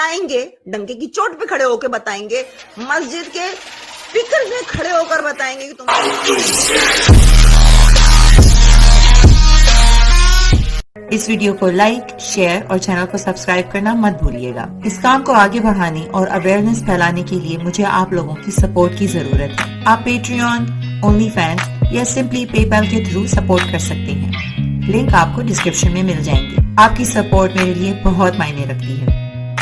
बताएंगे, डंके की चोट पे खड़े होकर बताएंगे, मस्जिद के स्पीकर में खड़े होकर बताएंगे कि तुम। इस वीडियो को लाइक, शेयर और चैनल को सब्सक्राइब करना मत भूलिएगा। इस काम को आगे बढ़ाने और अवेयरनेस फैलाने के लिए मुझे आप लोगों की सपोर्ट की जरूरत है। आप पेट्रियन, ओनली फैंस या सिंपली पेपैल के थ्रू सपोर्ट कर सकते हैं। लिंक आपको डिस्क्रिप्शन में मिल जाएंगे। आपकी सपोर्ट मेरे लिए बहुत मायने रखती है।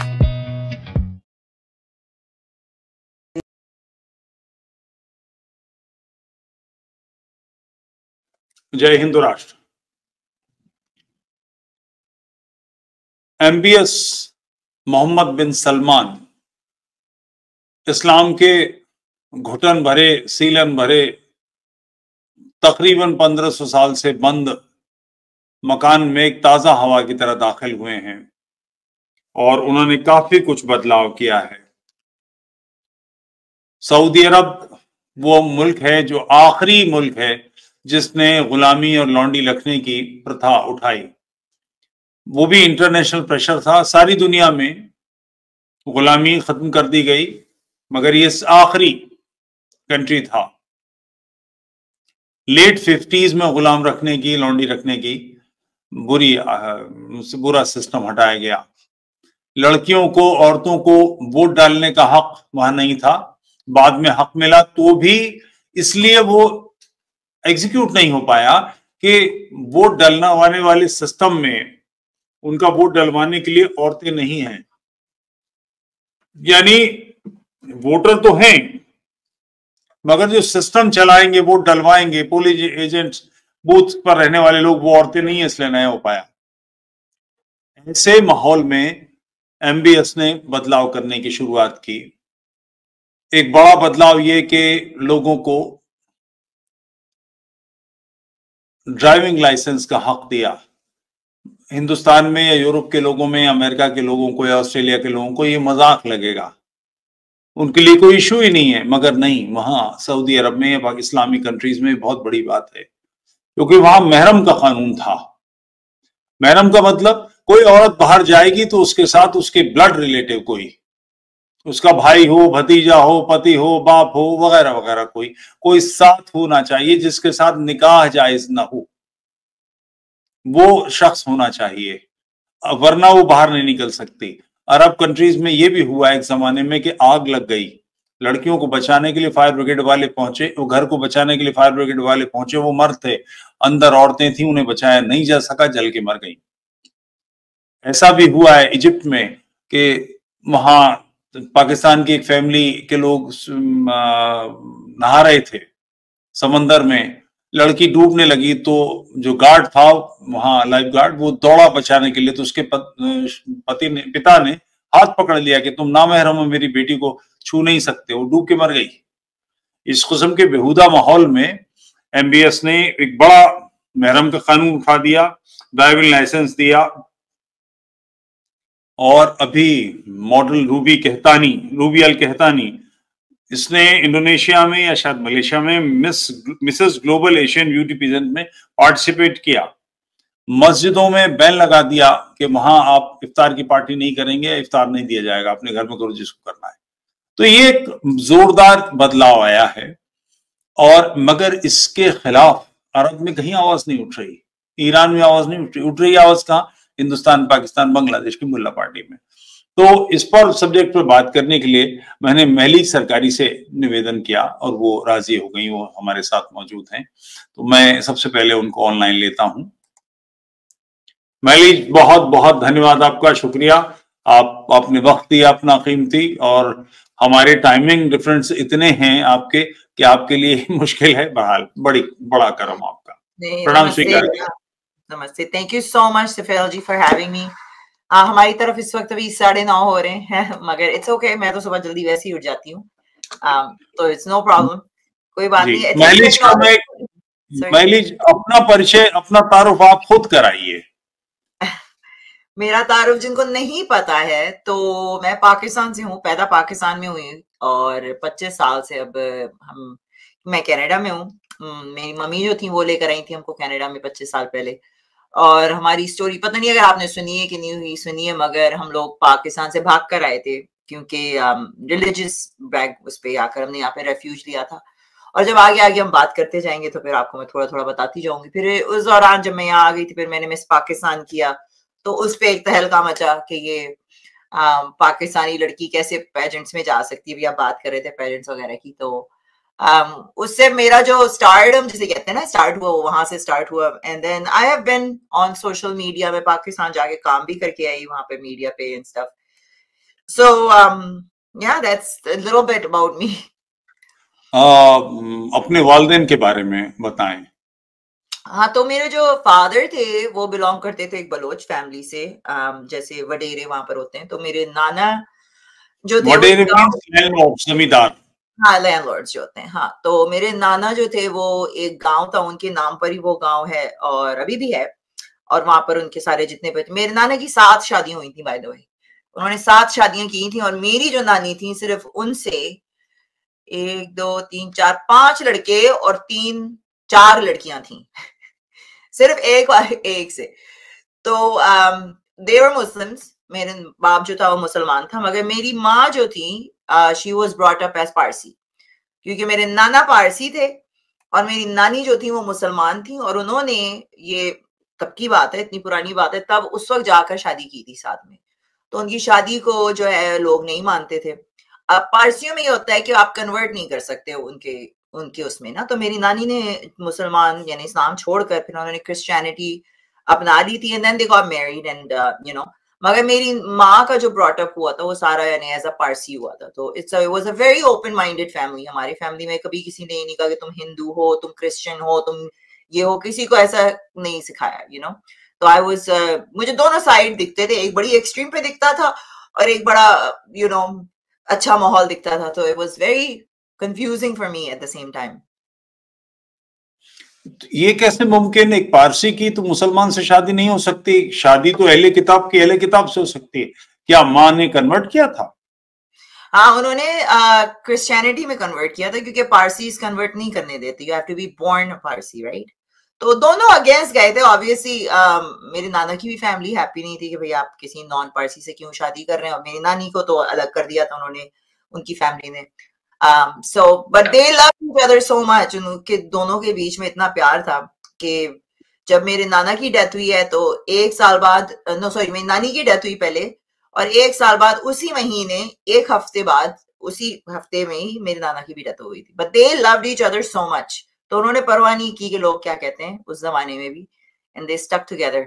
जय हिंद राष्ट्र। MBS मोहम्मद बिन सलमान इस्लाम के घुटन भरे, सीलन भरे, तकरीबन 1500 साल से बंद मकान में एक ताजा हवा की तरह दाखिल हुए हैं और उन्होंने काफी कुछ बदलाव किया है। सऊदी अरब वो मुल्क है जो आखिरी मुल्क है जिसने गुलामी और लौंडी रखने की प्रथा उठाई। वो भी इंटरनेशनल प्रेशर था, सारी दुनिया में गुलामी खत्म कर दी गई, मगर ये आखिरी कंट्री था। लेट 50s में गुलाम रखने की, लौंडी रखने की बुरा सिस्टम हटाया गया। लड़कियों को, औरतों को वोट डालने का हक वहां नहीं था। बाद में हक मिला तो भी इसलिए वो एग्जीक्यूट नहीं हो पाया कि वोट डलवाने वाले सिस्टम में उनका वोट डलवाने के लिए औरतें नहीं हैं। यानी वोटर तो हैं, मगर जो सिस्टम चलाएंगे, वोट डलवाएंगे, पोलिंग एजेंट्स, बूथ पर रहने वाले लोग, वो औरतें नहीं है, इसलिए नहीं हो पाया। ऐसे माहौल में MBS ने बदलाव करने की शुरुआत की। एक बड़ा बदलाव ये कि लोगों को ड्राइविंग लाइसेंस का हक दिया। हिंदुस्तान में या यूरोप के लोगों में, अमेरिका के लोगों को या ऑस्ट्रेलिया के लोगों को ये मजाक लगेगा, उनके लिए कोई इशू ही नहीं है, मगर नहीं, वहां सऊदी अरब में या इस्लामी कंट्रीज में बहुत बड़ी बात है, क्योंकि वहां महरम का कानून था। महरम का मतलब कोई औरत बाहर जाएगी तो उसके साथ उसके ब्लड रिलेटिव, कोई उसका भाई हो, भतीजा हो, पति हो, बाप हो, वगैरह वगैरह, कोई साथ होना चाहिए जिसके साथ निकाह जायज ना हो, वो शख्स होना चाहिए, वरना वो बाहर नहीं निकल सकती। अरब कंट्रीज में ये भी हुआ एक जमाने में कि आग लग गई, लड़कियों को बचाने के लिए फायर ब्रिगेड वाले पहुंचे, वो घर को बचाने के लिए फायर ब्रिगेड वाले पहुंचे, वो मर्द थे, अंदर औरतें थी, उन्हें बचाया नहीं जा सका, जल के मर गई। ऐसा भी हुआ है इजिप्ट में कि वहां पाकिस्तान की एक फैमिली के लोग नहा रहे थे समंदर में, लड़की डूबने लगी तो जो गार्ड था वहां, लाइफ गार्ड, वो दौड़ा बचाने के लिए, तो उसके पिता ने हाथ पकड़ लिया कि तुम नामहरम हो, मेरी बेटी को छू नहीं सकते, वो डूब के मर गई। इस किस्म के बेहुदा माहौल में MBS ने एक बड़ा महरम का कानून उठा दिया, ड्राइविंग लाइसेंस दिया, और अभी मॉडल रूबी अल कहतानी, इसने इंडोनेशिया में या शायद मलेशिया में Mrs global Asian beauty pageant में पार्टिसिपेट किया। मस्जिदों में बैन लगा दिया कि वहां आप इफ्तार की पार्टी नहीं करेंगे, इफ्तार नहीं दिया जाएगा, अपने घर में करो जिसको करना है। तो ये एक जोरदार बदलाव आया है, और मगर इसके खिलाफ अरब में कहीं आवाज नहीं उठ रही, ईरान में आवाज नहीं उठ रही आवाज कहां? हिंदुस्तान, पाकिस्तान, बांग्लादेश की मुल्ला पार्टी में। तो इस पर सब्जेक्ट पर बात करने के लिए मैंने महलीज सरकारी से निवेदन किया और वो राजी हो गई, वो हमारे साथ मौजूद हैं। तो मैं सबसे पहले उनको ऑनलाइन लेता हूं। महलीज, बहुत बहुत धन्यवाद आपका, शुक्रिया। आपने वक्त दिया अपना कीमती, और हमारे टाइमिंग डिफरेंस इतने हैं आपके कि आपके लिए मुश्किल है। बहरहाल बड़ा करम आपका। प्रणाम स्वीकार। नमस्ते, थैंक यू सो मच सफेल जी फॉर हैविंग मी। हमारी तरफ इस वक्त अभी 9:30 हो रहे हैं, मगर इट्स ओके, मैं तो सुबह जल्दी वैसे ही उठ जाती हूँ, तो इट्स नो प्रॉब्लम, कोई बात नहीं। महलीज, अपना परिचय, अपना तारुफ आप खुद कराइए। मेरा तारुफ जिनको नहीं पता है, तो मैं पाकिस्तान से हूँ, पैदा पाकिस्तान में हुई, और 25 साल से अब मैं कनाडा में हूँ। मेरी मम्मी जो थी वो लेकर आई थी हमको कनाडा में 25 साल पहले। और हमारी स्टोरी पता नहीं अगर आपने सुनी है कि नहीं सुनी है, मगर हम लोग पाकिस्तान से भाग कर आए थे क्योंकि रिलीजियस बैग उस पे आकर हमने यहाँ पे रेफ्यूज लिया था। और जब आगे आगे हम बात करते जाएंगे तो फिर आपको मैं थोड़ा थोड़ा बताती जाऊंगी। फिर उस दौरान जब मैं यहाँ आ गई थी, फिर मैंने मिस पाकिस्तान किया, तो उस पे एक तहलका मचा कि ये पाकिस्तानी लड़की कैसे पेजेंट्स में जा सकती है। भी आप बात कर रहे थे पेजेंट्स वगैरह की, तो उससे मेरा जो स्टार्टडम जिसे कहते हैं ना स्टार्ट हुआ, वहां से स्टार्ट हुआ। And then I have been on social media में, पाकिस्तान जाके काम भी करके आई वहां पे मीडिया पे and stuff. So yeah that's a little bit about me. अपने वालिदैन के बारे में बताएं। हाँ, तो मेरे जो फादर थे वो बिलोंग करते थे एक बलोच फैमिली से, जैसे वडेरे वहां पर होते हैं। तो मेरे नाना जो थे वडेरे मींस जमींदार। हाँ, लैंडलॉर्ड्स जो होते हैं। हाँ, तो मेरे नाना जो थे वो एक गांव था, उनके नाम पर ही वो गांव है और अभी भी है। और वहां पर उनके सारे जितने बच्चे, मेरे नाना की 7 शादियां हुई थी बाय द वे। उन्होंने 7 शादियां की थी और मेरी जो नानी थी सिर्फ उनसे 1 2 3 4 5 लड़के और 3 4 लड़कियां थी सिर्फ एक से। तो दे वर मुस्लिम्स। मेरे बाप जो था वो मुसलमान था, मगर मेरी माँ जो थी she was brought up as Parsi, क्योंकि मेरे नाना पारसी थे और मेरी नानी जो थी वो मुसलमान थी। और उन्होंने, ये तब की बात है, इतनी पुरानी बात है, तब उस वक्त जाकर शादी की थी साथ में। तो उनकी शादी को जो है लोग नहीं मानते थे। अब पारसियों में ये होता है कि आप कन्वर्ट नहीं कर सकते उनके उनके उसमें ना। तो मेरी नानी ने मुसलमान यानी इस्लाम छोड़कर फिर उन्होंने क्रिश्चियनिटी अपना ली थी and then they got married and you know. मगर मेरी माँ का जो ब्रॉटअप हुआ था वो सारा यानी एज अ पारसी हुआ था। तो it was a very open minded family. हमारी फैमिली में कभी किसी ने नहीं कहा कि तुम हिंदू हो, तुम क्रिश्चियन हो, तुम ये हो, किसी को ऐसा नहीं सिखाया, यू नो। तो आई वाज मुझे दोनों साइड दिखते थे, एक बड़ी एक्सट्रीम पे दिखता था और एक बड़ा यू नो अच्छा माहौल दिखता था। तो it was very confusing for me at the same time. ये कैसे मुमकिन, एक पारसी की तो मुसलमान से शादी नहीं हो सकती? शादी तो अहले किताब की अहले किताब से हो सकती है। क्या माँ ने कन्वर्ट किया था? हाँ, उन्होंने क्रिश्चियनिटी में कन्वर्ट किया था क्योंकि पारसीज कन्वर्ट नहीं करने देते, you have to be born Parsi, right. तो दोनों अगेंस्ट गए थे ऑब्वियसली। मेरे नाना की भी फैमिली हैप्पी नहीं थी कि भाई आप किसी नॉन पारसी से क्यों शादी कर रहे हैं, और मेरी नानी को तो अलग कर दिया था उन्होंने, उनकी फैमिली ने। So but they love each other so much. उनके दोनों के बीच में इतना प्यार था कि जब मेरे नाना की डेथ हुई है तो 1 साल बाद, नो सॉरी, मेरी नानी की डेथ हुई पहले और 1 साल बाद उसी महीने 1 हफ्ते बाद उसी हफ्ते में ही मेरे नाना की भी डेथ हो गई थी। But they loved each other so much. तो उन्होंने परवाह नहीं की कि लोग क्या कहते हैं उस जमाने में भी, एंड दे स्टक टुगेदर।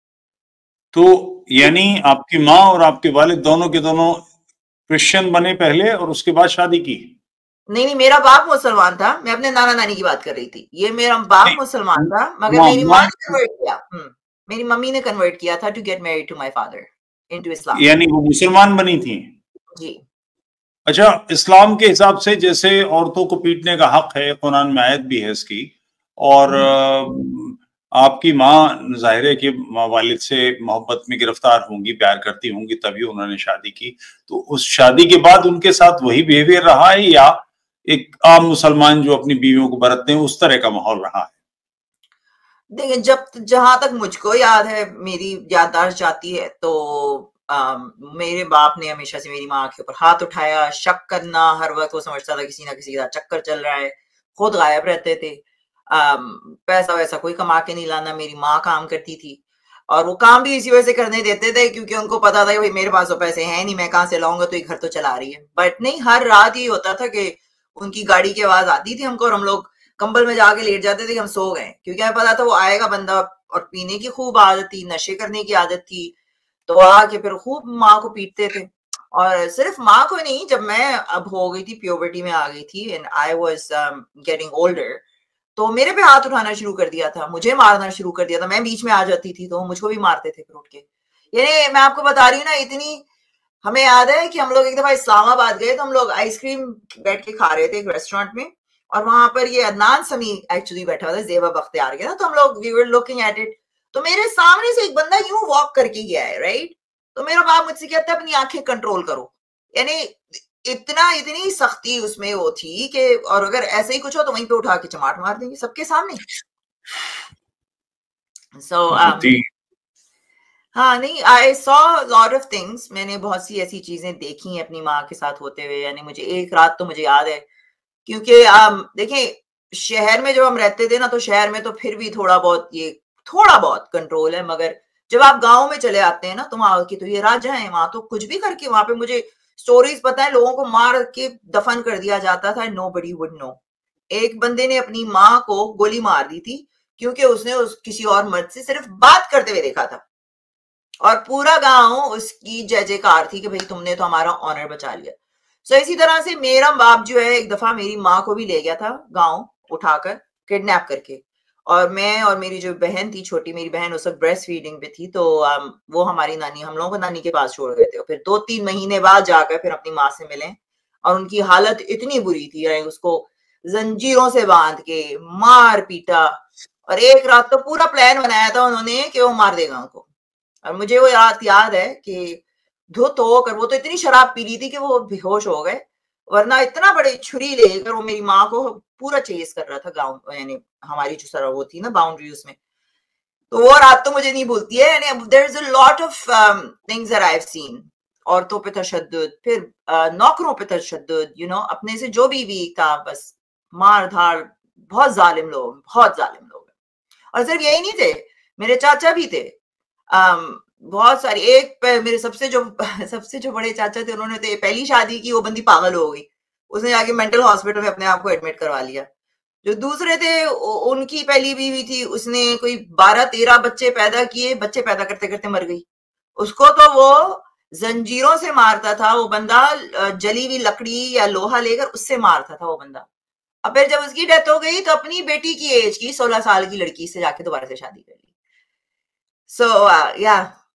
तो यानी आपकी माँ और आपके वालिद दोनों के दोनों क्रिश्चियन बने पहले और उसके बाद शादी की? नहीं नहीं, मेरा बाप मुसलमान था। मैं अपने नाना नानी की बात कर रही थी। ये मेरा बाप मुसलमान था मगर मेरी माँ ने कन्वर्ट किया। मेरी मम्मी ने कन्वर्ट किया था to get married to my father into Islam. यानी वो मुसलमान बनी थी? जी। अच्छा, इस्लाम के हिसाब से जैसे औरतों को पीटने का हक है, कुरान में आयत भी है इसकी, और आपकी माँ जाहिर है कि वालिद से मोहब्बत में गिरफ्तार होंगी, प्यार करती होंगी, तभी उन्होंने शादी की। तो उस शादी के बाद उनके साथ वही बिहेवियर रहा है या एक आम मुसलमान जो अपनी बीवियों को बरतते हैं उस तरह का माहौल रहा है? देखिए, जहां तक मुझको याद है, मेरी याददाश्त जाती है, तो मेरे बाप ने हमेशा से मेरी माँ के ऊपर हाथ उठाया, शक करना, हर वक्त वो समझता था किसी ना किसी का चक्कर चल रहा है, खुद गायब रहते थे। पैसा वैसा कोई कमा के नहीं लाना, मेरी माँ काम करती थी और वो काम भी इसी वजह से करने देते थे क्योंकि उनको पता था कि भाई मेरे पास तो पैसे हैं नहीं, मैं कहाँ से लाऊंगा, तो ये घर तो चला रही है। बट नहीं, हर रात ये होता था कि उनकी गाड़ी की आवाज आती थी हमको और हम लोग कंबल में जाके लेट जाते थे कि हम सो गए, क्योंकि हमें पता था वो आएगा बंदा। और पीने की खूब आदत थी, नशे करने की आदत थी, तो आके फिर खूब माँ को पीटते थे। और सिर्फ माँ को नहीं, जब मैं अब हो गई थी, प्यूबर्टी में आ गई थी and I was getting older, तो मेरे पे हाथ उठाना शुरू कर दिया था, मुझे मारना शुरू कर दिया था। मैं बीच में आ जाती थी तो मुझको भी मारते थे फिर उठ के। यानी मैं आपको बता रही हूँ ना, इतनी हमें याद है कि हम लोग एक दफा इस्लामाबाद गए तो हम लोग आइसक्रीम बैठ के खा रहे थे एक रेस्टोरेंट में, और वहां पर ये अदनान समी एक्चुअली बैठा था, जेबा बख्तियार के ना। तो हम लोग we were looking at it, तो मेरे सामने से एक बंदा यूं वॉक करके गया है, राइट। तो मेरा बाप मुझसे कहता है अपनी आंखें कंट्रोल करो। यानी इतनी सख्ती उसमें वो थी कि, और अगर ऐसे ही कुछ हो तो वहीं पे उठा के चमाट मार देंगे सबके सामने। So होती। हाँ नहीं, I saw lot of things, मैंने बहुत सी ऐसी चीजें देखी हैं अपनी माँ के साथ होते हुए। यानी मुझे एक रात तो मुझे याद है, क्योंकि देखिए शहर में जब हम रहते थे ना, तो शहर में तो फिर भी थोड़ा बहुत कंट्रोल है, मगर जब आप गांव में चले आते हैं ना, तो वहां की तो ये राजा है, वहां तो कुछ भी करके वहां पे मुझे स्टोरीज पता है, लोगों को मार के दफन कर दिया जाता था, नो बडी वुड नो। एक बंदे ने अपनी माँ को गोली मार दी थी, क्योंकि उसने किसी और मर्द से सिर्फ बात करते हुए देखा था, और पूरा गांव उसकी जय जयकार थी कि भाई तुमने तो हमारा ऑनर बचा लिया। सो इसी तरह से मेरा बाप जो है, एक दफा मेरी माँ को भी ले गया था गांव उठाकर, किडनैप करके। और मैं और मेरी जो बहन थी छोटी, मेरी बहन उस वक्त ब्रेस्ट फीडिंग पे थी, तो वो हमारी नानी हम लोगों को नानी के पास छोड़ गए थे। और फिर 2-3 महीने बाद जाकर फिर अपनी माँ से मिले, और उनकी हालत इतनी बुरी थी, उसको जंजीरों से बांध के मार पीटा। और एक रात तो पूरा प्लान बनाया था उन्होंने कि वो मार देगा उनको। और मुझे वो रात याद है कि धुत होकर, वो तो इतनी शराब पी ली थी कि वो बेहोश हो गए, वरना इतना बड़े छुरी लेकर वो मेरी माँ को पूरा चेस कर रहा था गाँव, यानी हमारी जो सर वो थी ना बाउंड्री, उसमें। तो वो रात तो मुझे नहीं भूलती है। यानी there is a lot of things that I have seen. औरतों पे तशद्दुद, फिर नौकरों पे तशद्दुद, अपने से जो भी वीक था, बस मार धाड़, बहुत जालिम लोग, बहुत जालिम लोग। और सिर्फ यही नहीं थे, मेरे चाचा भी थे, बहुत सारी। मेरे सबसे जो बड़े चाचा थे, उन्होंने तो पहली शादी की, वो बंदी पागल हो गई, उसने जाके मेंटल हॉस्पिटल में अपने आप को एडमिट करवा लिया। जो दूसरे थे, उनकी पहली बीवी थी, उसने कोई 12-13 बच्चे पैदा किए, बच्चे पैदा करते करते मर गई। उसको तो वो जंजीरों से मारता था वो बंदा, जली हुई लकड़ी या लोहा लेकर उससे मारता था वो बंदा। अब फिर जब उसकी डेथ हो गई, तो अपनी बेटी की एज की 16 साल की लड़की से जाके दोबारा से शादी कर ली। सो या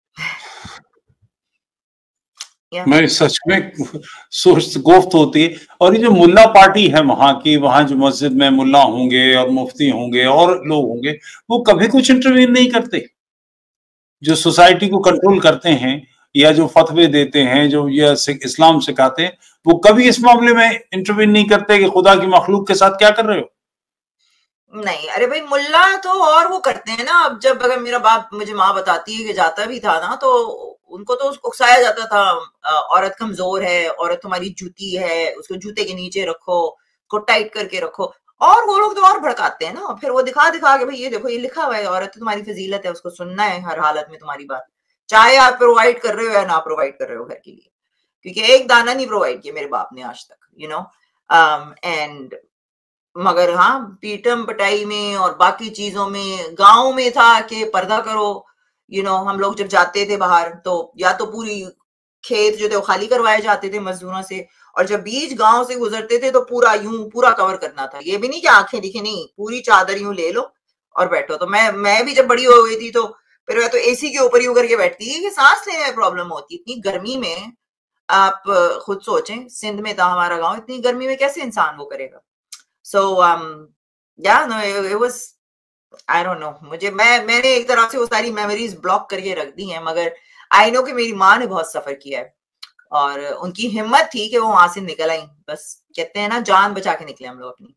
मैं सच में सोच गोफ्त होती है। और ये जो मुल्ला पार्टी है वहां की, वहां जो मस्जिद में मुल्ला होंगे और मुफ्ती होंगे और लोग होंगे, वो कभी कुछ इंटरवीन नहीं करते। जो सोसाइटी को कंट्रोल करते हैं या जो फतवे देते हैं, जो ये इस्लाम सिखाते हैं, वो कभी इस मामले में इंटरवीन नहीं करते कि खुदा की मखलूक के साथ क्या कर रहे हो। नहीं, अरे भाई मुल्ला तो और वो करते हैं ना। अब जब अगर मेरा बाप, मुझे माँ बताती है कि जाता भी था ना, तो उनको तो उकसाया जाता था, औरत कमजोर है, औरत तुम्हारी जूती है, उसको जूते के नीचे रखो, उसको टाइट करके रखो। और वो लोग तो और भड़काते हैं ना, फिर वो दिखा दिखा के, भाई ये देखो, ये लिखा हुआ है, औरत तो तुम्हारी फजीलत है, उसको सुनना है हर हालत में तुम्हारी बात, चाहे आप प्रोवाइड कर रहे हो या ना प्रोवाइड कर रहे हो घर के लिए। क्योंकि एक दाना नहीं प्रोवाइड किया मेरे बाप ने आज तक, एंड मगर हाँ, पीटम पटाई में और बाकी चीजों में, गांव में था कि पर्दा करो। हम लोग जब जाते थे बाहर, तो या तो पूरी खेत जो थे वो खाली करवाए जाते थे मजदूरों से, और जब बीच गांव से गुजरते थे तो पूरा कवर करना था। ये भी नहीं कि आंखें दिखे, नहीं, पूरी चादर यूं ले लो और बैठो। तो मैं भी जब बड़ी हो गई थी, तो फिर मैं तो एसी के ऊपर ही उतर के बैठती थी कि सांस लेने में प्रॉब्लम होती। इतनी गर्मी में आप खुद सोचें, सिंध में था हमारा गांव, इतनी गर्मी में कैसे इंसान वो करेगा। So yeah, no, it was, I don't know, मैंने एक तरह से वो सारी मेमोरीज ब्लॉक करके रख दी हैं, मगर आई नो कि मेरी माँ ने बहुत सफर किया है, और उनकी हिम्मत थी कि वो वहां से निकल आई। बस कहते हैं ना, जान बचा के निकले हम लोग अपनी।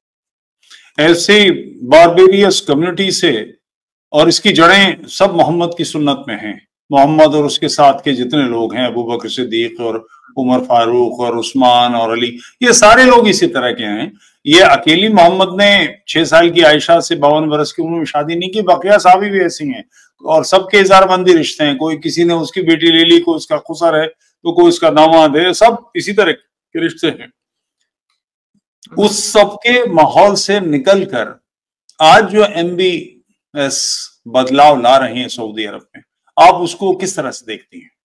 ऐसे बारबेरियस कम्युनिटी से, और इसकी जड़ें सब मोहम्मद की सुन्नत में हैं। मोहम्मद और उसके साथ के जितने लोग हैं, अबू बकर सिद्दीक और उमर फारूक और उस्मान और अली, ये सारे लोग इसी तरह के हैं। ये अकेली मोहम्मद ने 6 साल की आयशा से 52 बरस की उम्र में शादी नहीं की, बकिया साहबी भी ऐसी हैं, और सबके इजारबंदी रिश्ते हैं। कोई किसी ने उसकी बेटी ले ली, कोई उसका खुसर है, तो कोई उसका दामाद है, सब इसी तरह के रिश्ते हैं। उस सबके माहौल से निकलकर आज जो MBS बदलाव ला रहे हैं सऊदी अरब में, आप उसको किस तरह से देखती हैं?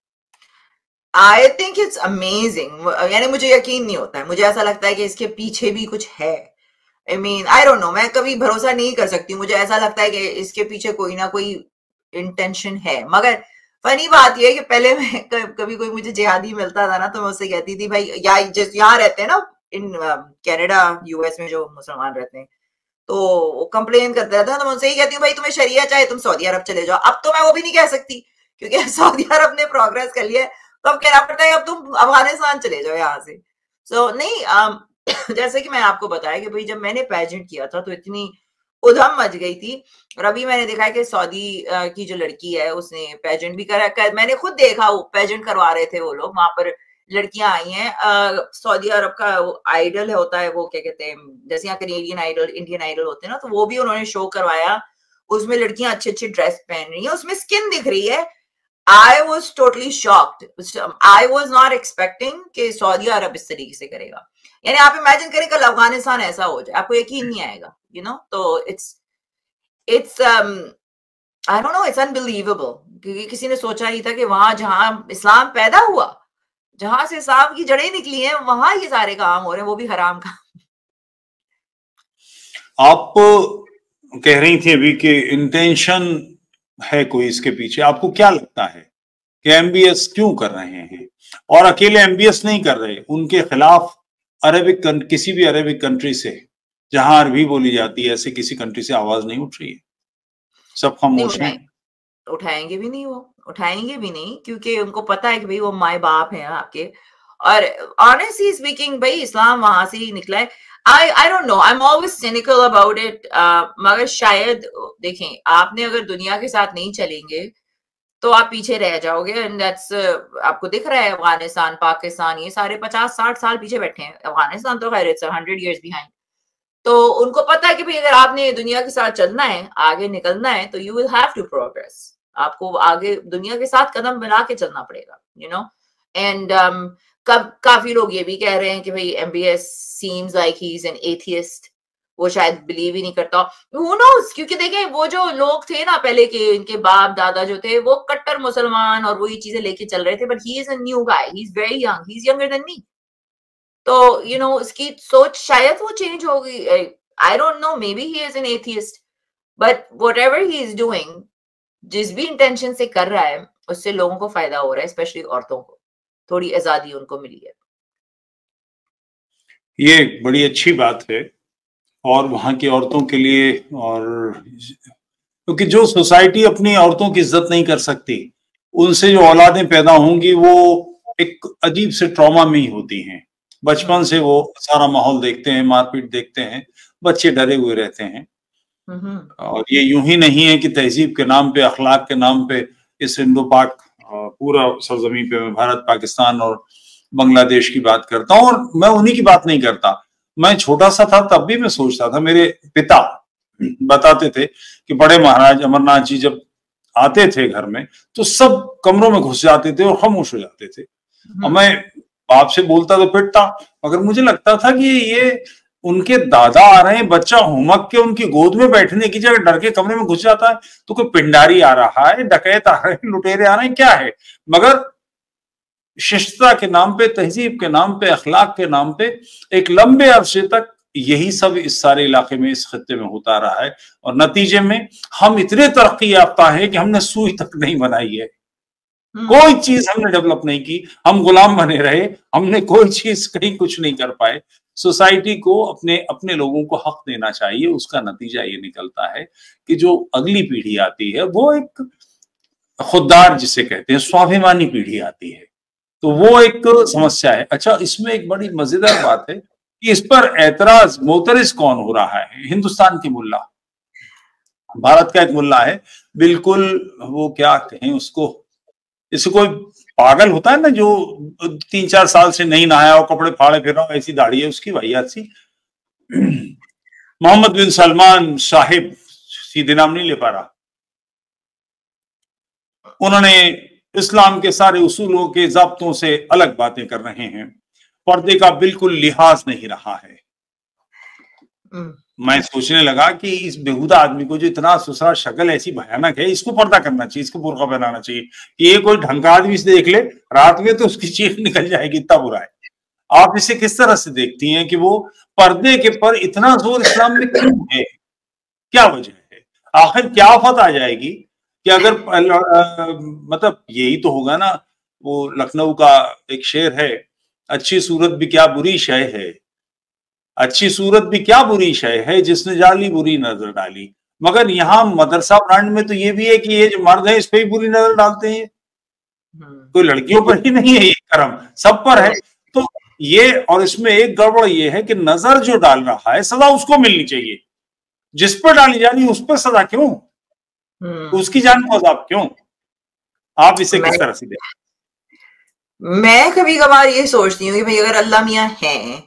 I think it's amazing. यानी मुझे यकीन नहीं होता है, मुझे ऐसा लगता है कि इसके पीछे भी कुछ है। आई डोंट नो, मैं कभी भरोसा नहीं कर सकती। मुझे ऐसा लगता है कि इसके पीछे कोई ना कोई इंटेंशन है। मगर फनी बात यह है कि पहले मैं कभी कोई मुझे जिहादी मिलता था ना, तो मैं उससे कहती थी, भाई यहाँ रहते हैं ना, इन कनाडा US में जो मुसलमान रहते हैं, तो वो कंप्लेन करता था, तो मैं उनसे ही कहती हूँ, भाई तुम्हें शरिया चाहे तुम सऊदी अरब चले जाओ। अब तो मैं वो भी नहीं कह सकती, क्योंकि सऊदी अरब ने प्रोग्रेस कर लिया है, तो अब कहना पड़ता है अब तुम अफगानिस्तान चले जाओ यहाँ से। नहीं, जैसे कि मैं आपको बताया कि भाई जब मैंने पेजेंट किया था, तो इतनी उधम मच गई थी। और अभी मैंने देखा है कि सऊदी की जो लड़की है उसने पेजेंट भी करा, मैंने खुद देखा, वो पेजेंट करवा रहे थे वो लोग, वहां पर लड़कियां आई हैं। सऊदी अरब का आइडल होता है, वो क्या कहते हैं, जैसे यहाँ कनेडियन आइडल, इंडियन आइडल होते हैं ना, तो वो भी उन्होंने शो करवाया। उसमें लड़कियां अच्छे अच्छे ड्रेस पहन रही हैं, उसमें स्किन दिख रही है। I was totally shocked. I was not expecting कि सऊदी अरब इस तरीके से करेगा। यानी आप इमेजिन करें कल अफगानिस्तान ऐसा हो जाए, आपको यकीन नहीं आएगा, you know? तो it's I don't know, it's unbelievable, क्योंकि किसी ने सोचा नहीं था कि वहां जहां इस्लाम पैदा हुआ, जहां से इस्लाम की जड़ें निकली हैं, वहां ये सारे काम हो रहे हैं, वो भी हराम का। आप कह रही थी अभी कि इंटेंशन है कोई इसके पीछे, आपको क्या लगता है कि एमबीएस क्यों कर रहे हैं? और अकेले एमबीएस नहीं कर रहे, उनके खिलाफ किसी भी अरेबिक कंट्री से जहां अरबी बोली जाती है, ऐसे किसी कंट्री से आवाज नहीं उठ रही है, सब खामोश हैं। उठाएंगे भी नहीं, वो उठाएंगे भी नहीं, क्योंकि उनको पता है कि भाई वो माए बाप हैं आपके। और ऑनेस्टली स्पीकिंग भाई इस्लाम वहां से ही निकला है। I don't know, I'm always cynical about it, मगर शायद देखें, आपने अगर दुनिया के साथ नहीं चलेंगे तो आप पीछे रह जाओगे। एंड दैट्स आपको दिख रहा है, अफगानिस्तान, पाकिस्तान, ये सारे 50-60 साल पीछे बैठे हैं। अफगानिस्तान तो खैर 100 years behind। तो उनको पता है कि भाई अगर आपने दुनिया के साथ चलना है, आगे निकलना है, तो you will have to progress. आपको आगे दुनिया के साथ कदम मिला के चलना पड़ेगा, यू नो। एंड काफी लोग ये भी कह रहे हैं कि भाई MBS seems like he is an atheist, वो शायद बिलीव ही नहीं करता। Who knows? क्योंकि देखें वो जो लोग थे ना पहले के, इनके बाप दादा जो थे, वो कट्टर मुसलमान और वही चीजें लेके चल रहे थे, but he is a new guy, he is very young, he is younger than me. तो यू नो उसकी सोच शायद वो चेंज हो गई। I don't know, maybe he is an atheist, but whatever he is doing, जिस भी intention से कर रहा है, उससे लोगों को फायदा हो रहा है, स्पेशली औरतों को थोड़ी आजादी उनको मिली है। ये बड़ी अच्छी बात है, और वहां की औरतों के लिए, और क्योंकि जो सोसाइटी अपनी औरतों की इज्जत नहीं कर सकती, उनसे जो औलादें पैदा होंगी वो एक अजीब से ट्रॉमा में ही होती हैं। बचपन से वो सारा माहौल देखते हैं, मारपीट देखते हैं, बच्चे डरे हुए रहते हैं। और ये यूं ही नहीं है कि तहजीब के नाम पे, अखलाक के नाम पे इस इंडो पाक पूरा सरजमी पे मैं भारत, पाकिस्तान और बांग्लादेश की बात करता हूँ, और मैं उन्हीं की बात नहीं करता। मैं छोटा सा था तब भी मैं सोचता था, मेरे पिता बताते थे कि बड़े महाराज अमरनाथ जी जब आते थे घर में तो सब कमरों में घुस जाते थे और खामोश हो जाते थे। और मैं बाप से बोलता तो पिटता, मगर मुझे लगता था कि ये उनके दादा आ रहे हैं, बच्चा हुमक के उनकी गोद में बैठने की जगह डर के कमरे में घुस जाता है, तो कोई पिंडारी आ रहा है, डकैत आ रहे हैं, लुटेरे आ रहे हैं, क्या है। मगर शिष्टता के नाम पे, तहजीब के नाम पे, अखलाक के नाम पे एक लंबे अरसे तक यही सब इस सारे इलाके में, इस खत्ते में होता रहा है। और नतीजे में हम इतने तरक्की याफ्ता है कि हमने सुई तक नहीं बनाई है, कोई चीज हमने डेवलप नहीं की, हम गुलाम बने रहे, हमने कोई चीज कहीं कुछ नहीं कर पाए। सोसाइटी को अपने अपने लोगों को हक देना चाहिए। उसका नतीजा ये निकलता है कि जो अगली पीढ़ी आती है वो एक खुददार, जिसे कहते हैं, स्वाभिमानी पीढ़ी आती है, तो वो एक समस्या है। अच्छा, इसमें एक बड़ी मजेदार बात है कि इस पर एतराज मोतरज कौन हो रहा है? हिंदुस्तान के मुल्ला, भारत का एक मुल्ला है, बिल्कुल वो क्या कहें उसको, जैसे कोई पागल होता है ना जो 3-4 साल से नहीं नहाया हो, कपड़े फाड़े फिर रहा हो, ऐसी दाढ़ी है उसकी, वाहियात सी। मोहम्मद बिन सलमान साहिब, सीधे नाम नहीं ले पा रहा, उन्होंने इस्लाम के सारे उसूलों के ज़ाब्तों से अलग बातें कर रहे हैं, पर्दे का बिल्कुल लिहाज नहीं रहा है। मैं सोचने लगा कि इस बेहुदा आदमी को, जो इतना सुसरा शक्ल ऐसी भयानक है, इसको पर्दा करना चाहिए, इसको बुर्का पहनाना चाहिए कि ये कोई ढंग का आदमी से देख ले रात में तो उसकी चीख निकल जाएगी, इतना बुरा है। आप इसे किस तरह से देखती हैं कि वो पर्दे के पर इतना जोर इस्लाम में क्यों है? क्या वजह है? आखिर क्या आफत आ जाएगी कि अगर मतलब यही तो होगा ना, वो लखनऊ का एक शेर है, अच्छी सूरत भी क्या बुरी शय है, अच्छी सूरत भी क्या बुरी शय है, जिसने जाली बुरी नजर डाली। मगर यहाँ मदरसा ब्रांड में तो ये भी है कि ये जो मर्द है इस पे ही बुरी नजर डालते हैं, कोई लड़कियों पर ही नहीं है ये करम, सब पर है। तो ये, और इसमें एक गड़बड़ ये है कि नजर जो डाल रहा है सजा उसको मिलनी चाहिए, जिस पर डाली जा रही है उस पर सजा क्यों? उसकी जान को अजाब क्यों? आप इसे किस तरह से देखें? मैं कभी कभार ये सोचती हूँ कि भाई अगर अल्लाह मियाँ हैं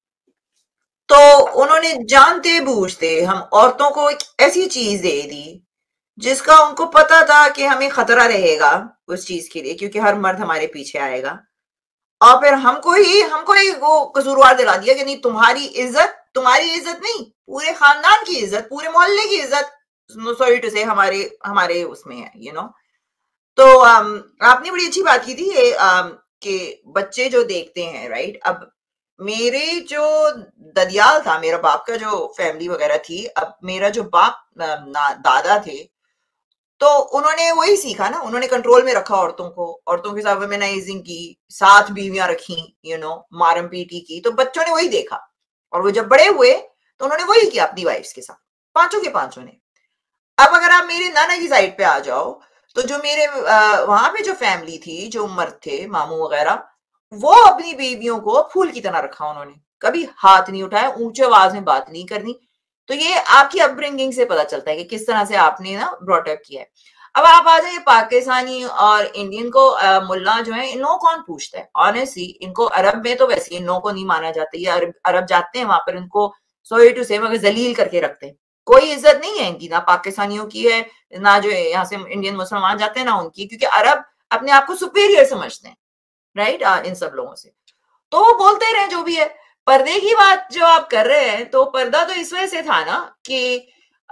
तो उन्होंने जानते बूझते हम औरतों को एक ऐसी चीज दे दी जिसका उनको पता था कि हमें खतरा रहेगा उस चीज के लिए, क्योंकि हर मर्द हमारे पीछे आएगा, और फिर हमको ही वो कसूरवार दिला दिया कि नहीं, तुम्हारी इज्जत नहीं, पूरे खानदान की इज्जत, पूरे मोहल्ले की इज्जत, सॉरी टू से, हमारे उसमें है, यू नो। तो आपने बड़ी अच्छी बात की थी ये कि बच्चे जो देखते हैं, राइट। अब मेरे जो ददियाल था, मेरा बाप का जो फैमिली वगैरह थी, अब मेरा जो बाप दादा थे, तो उन्होंने वही सीखा ना, उन्होंने कंट्रोल में रखा औरतों को, औरतों के साथ वुमेनाइजिंग की, 7 बीवियां रखी, यू नो, मारम पीटी की, तो बच्चों ने वही देखा, और वो जब बड़े हुए तो उन्होंने वही किया अपनी वाइफ्स के साथ, पांचों के पांचों ने। अब अगर आप मेरे नाना की साइड पे आ जाओ, तो जो मेरे वहां पे जो फैमिली थी, जो मर्द थे, मामू वगैरह, वो अपनी बीवियों को फूल की तरह रखा, उन्होंने कभी हाथ नहीं उठाया, ऊंचे आवाज में बात नहीं करनी। तो ये आपकी अपब्रिंगिंग से पता चलता है कि किस तरह से आपने ना ब्रॉटअप किया है। अब आप आ जाइए पाकिस्तानी और इंडियन को, मुल्ला जो है, इन लोगों को कौन पूछता है ऑनेस्टली। इनको अरब में तो वैसे इन लोगों को नहीं माना जाता, ये अरब जाते हैं वहां पर इनको सॉरी टू से मगर जलील करके रखते हैं, कोई इज्जत नहीं है इनकी, ना पाकिस्तानियों की है, ना जो यहाँ से इंडियन मुसलमान जाते हैं ना उनकी, क्योंकि अरब अपने आप को सुपीरियर समझते हैं, राइट, इन सब लोगों से। तो वो बोलते रहे जो भी है। पर्दे की बात जो आप कर रहे हैं, तो पर्दा तो इस वजह से था ना कि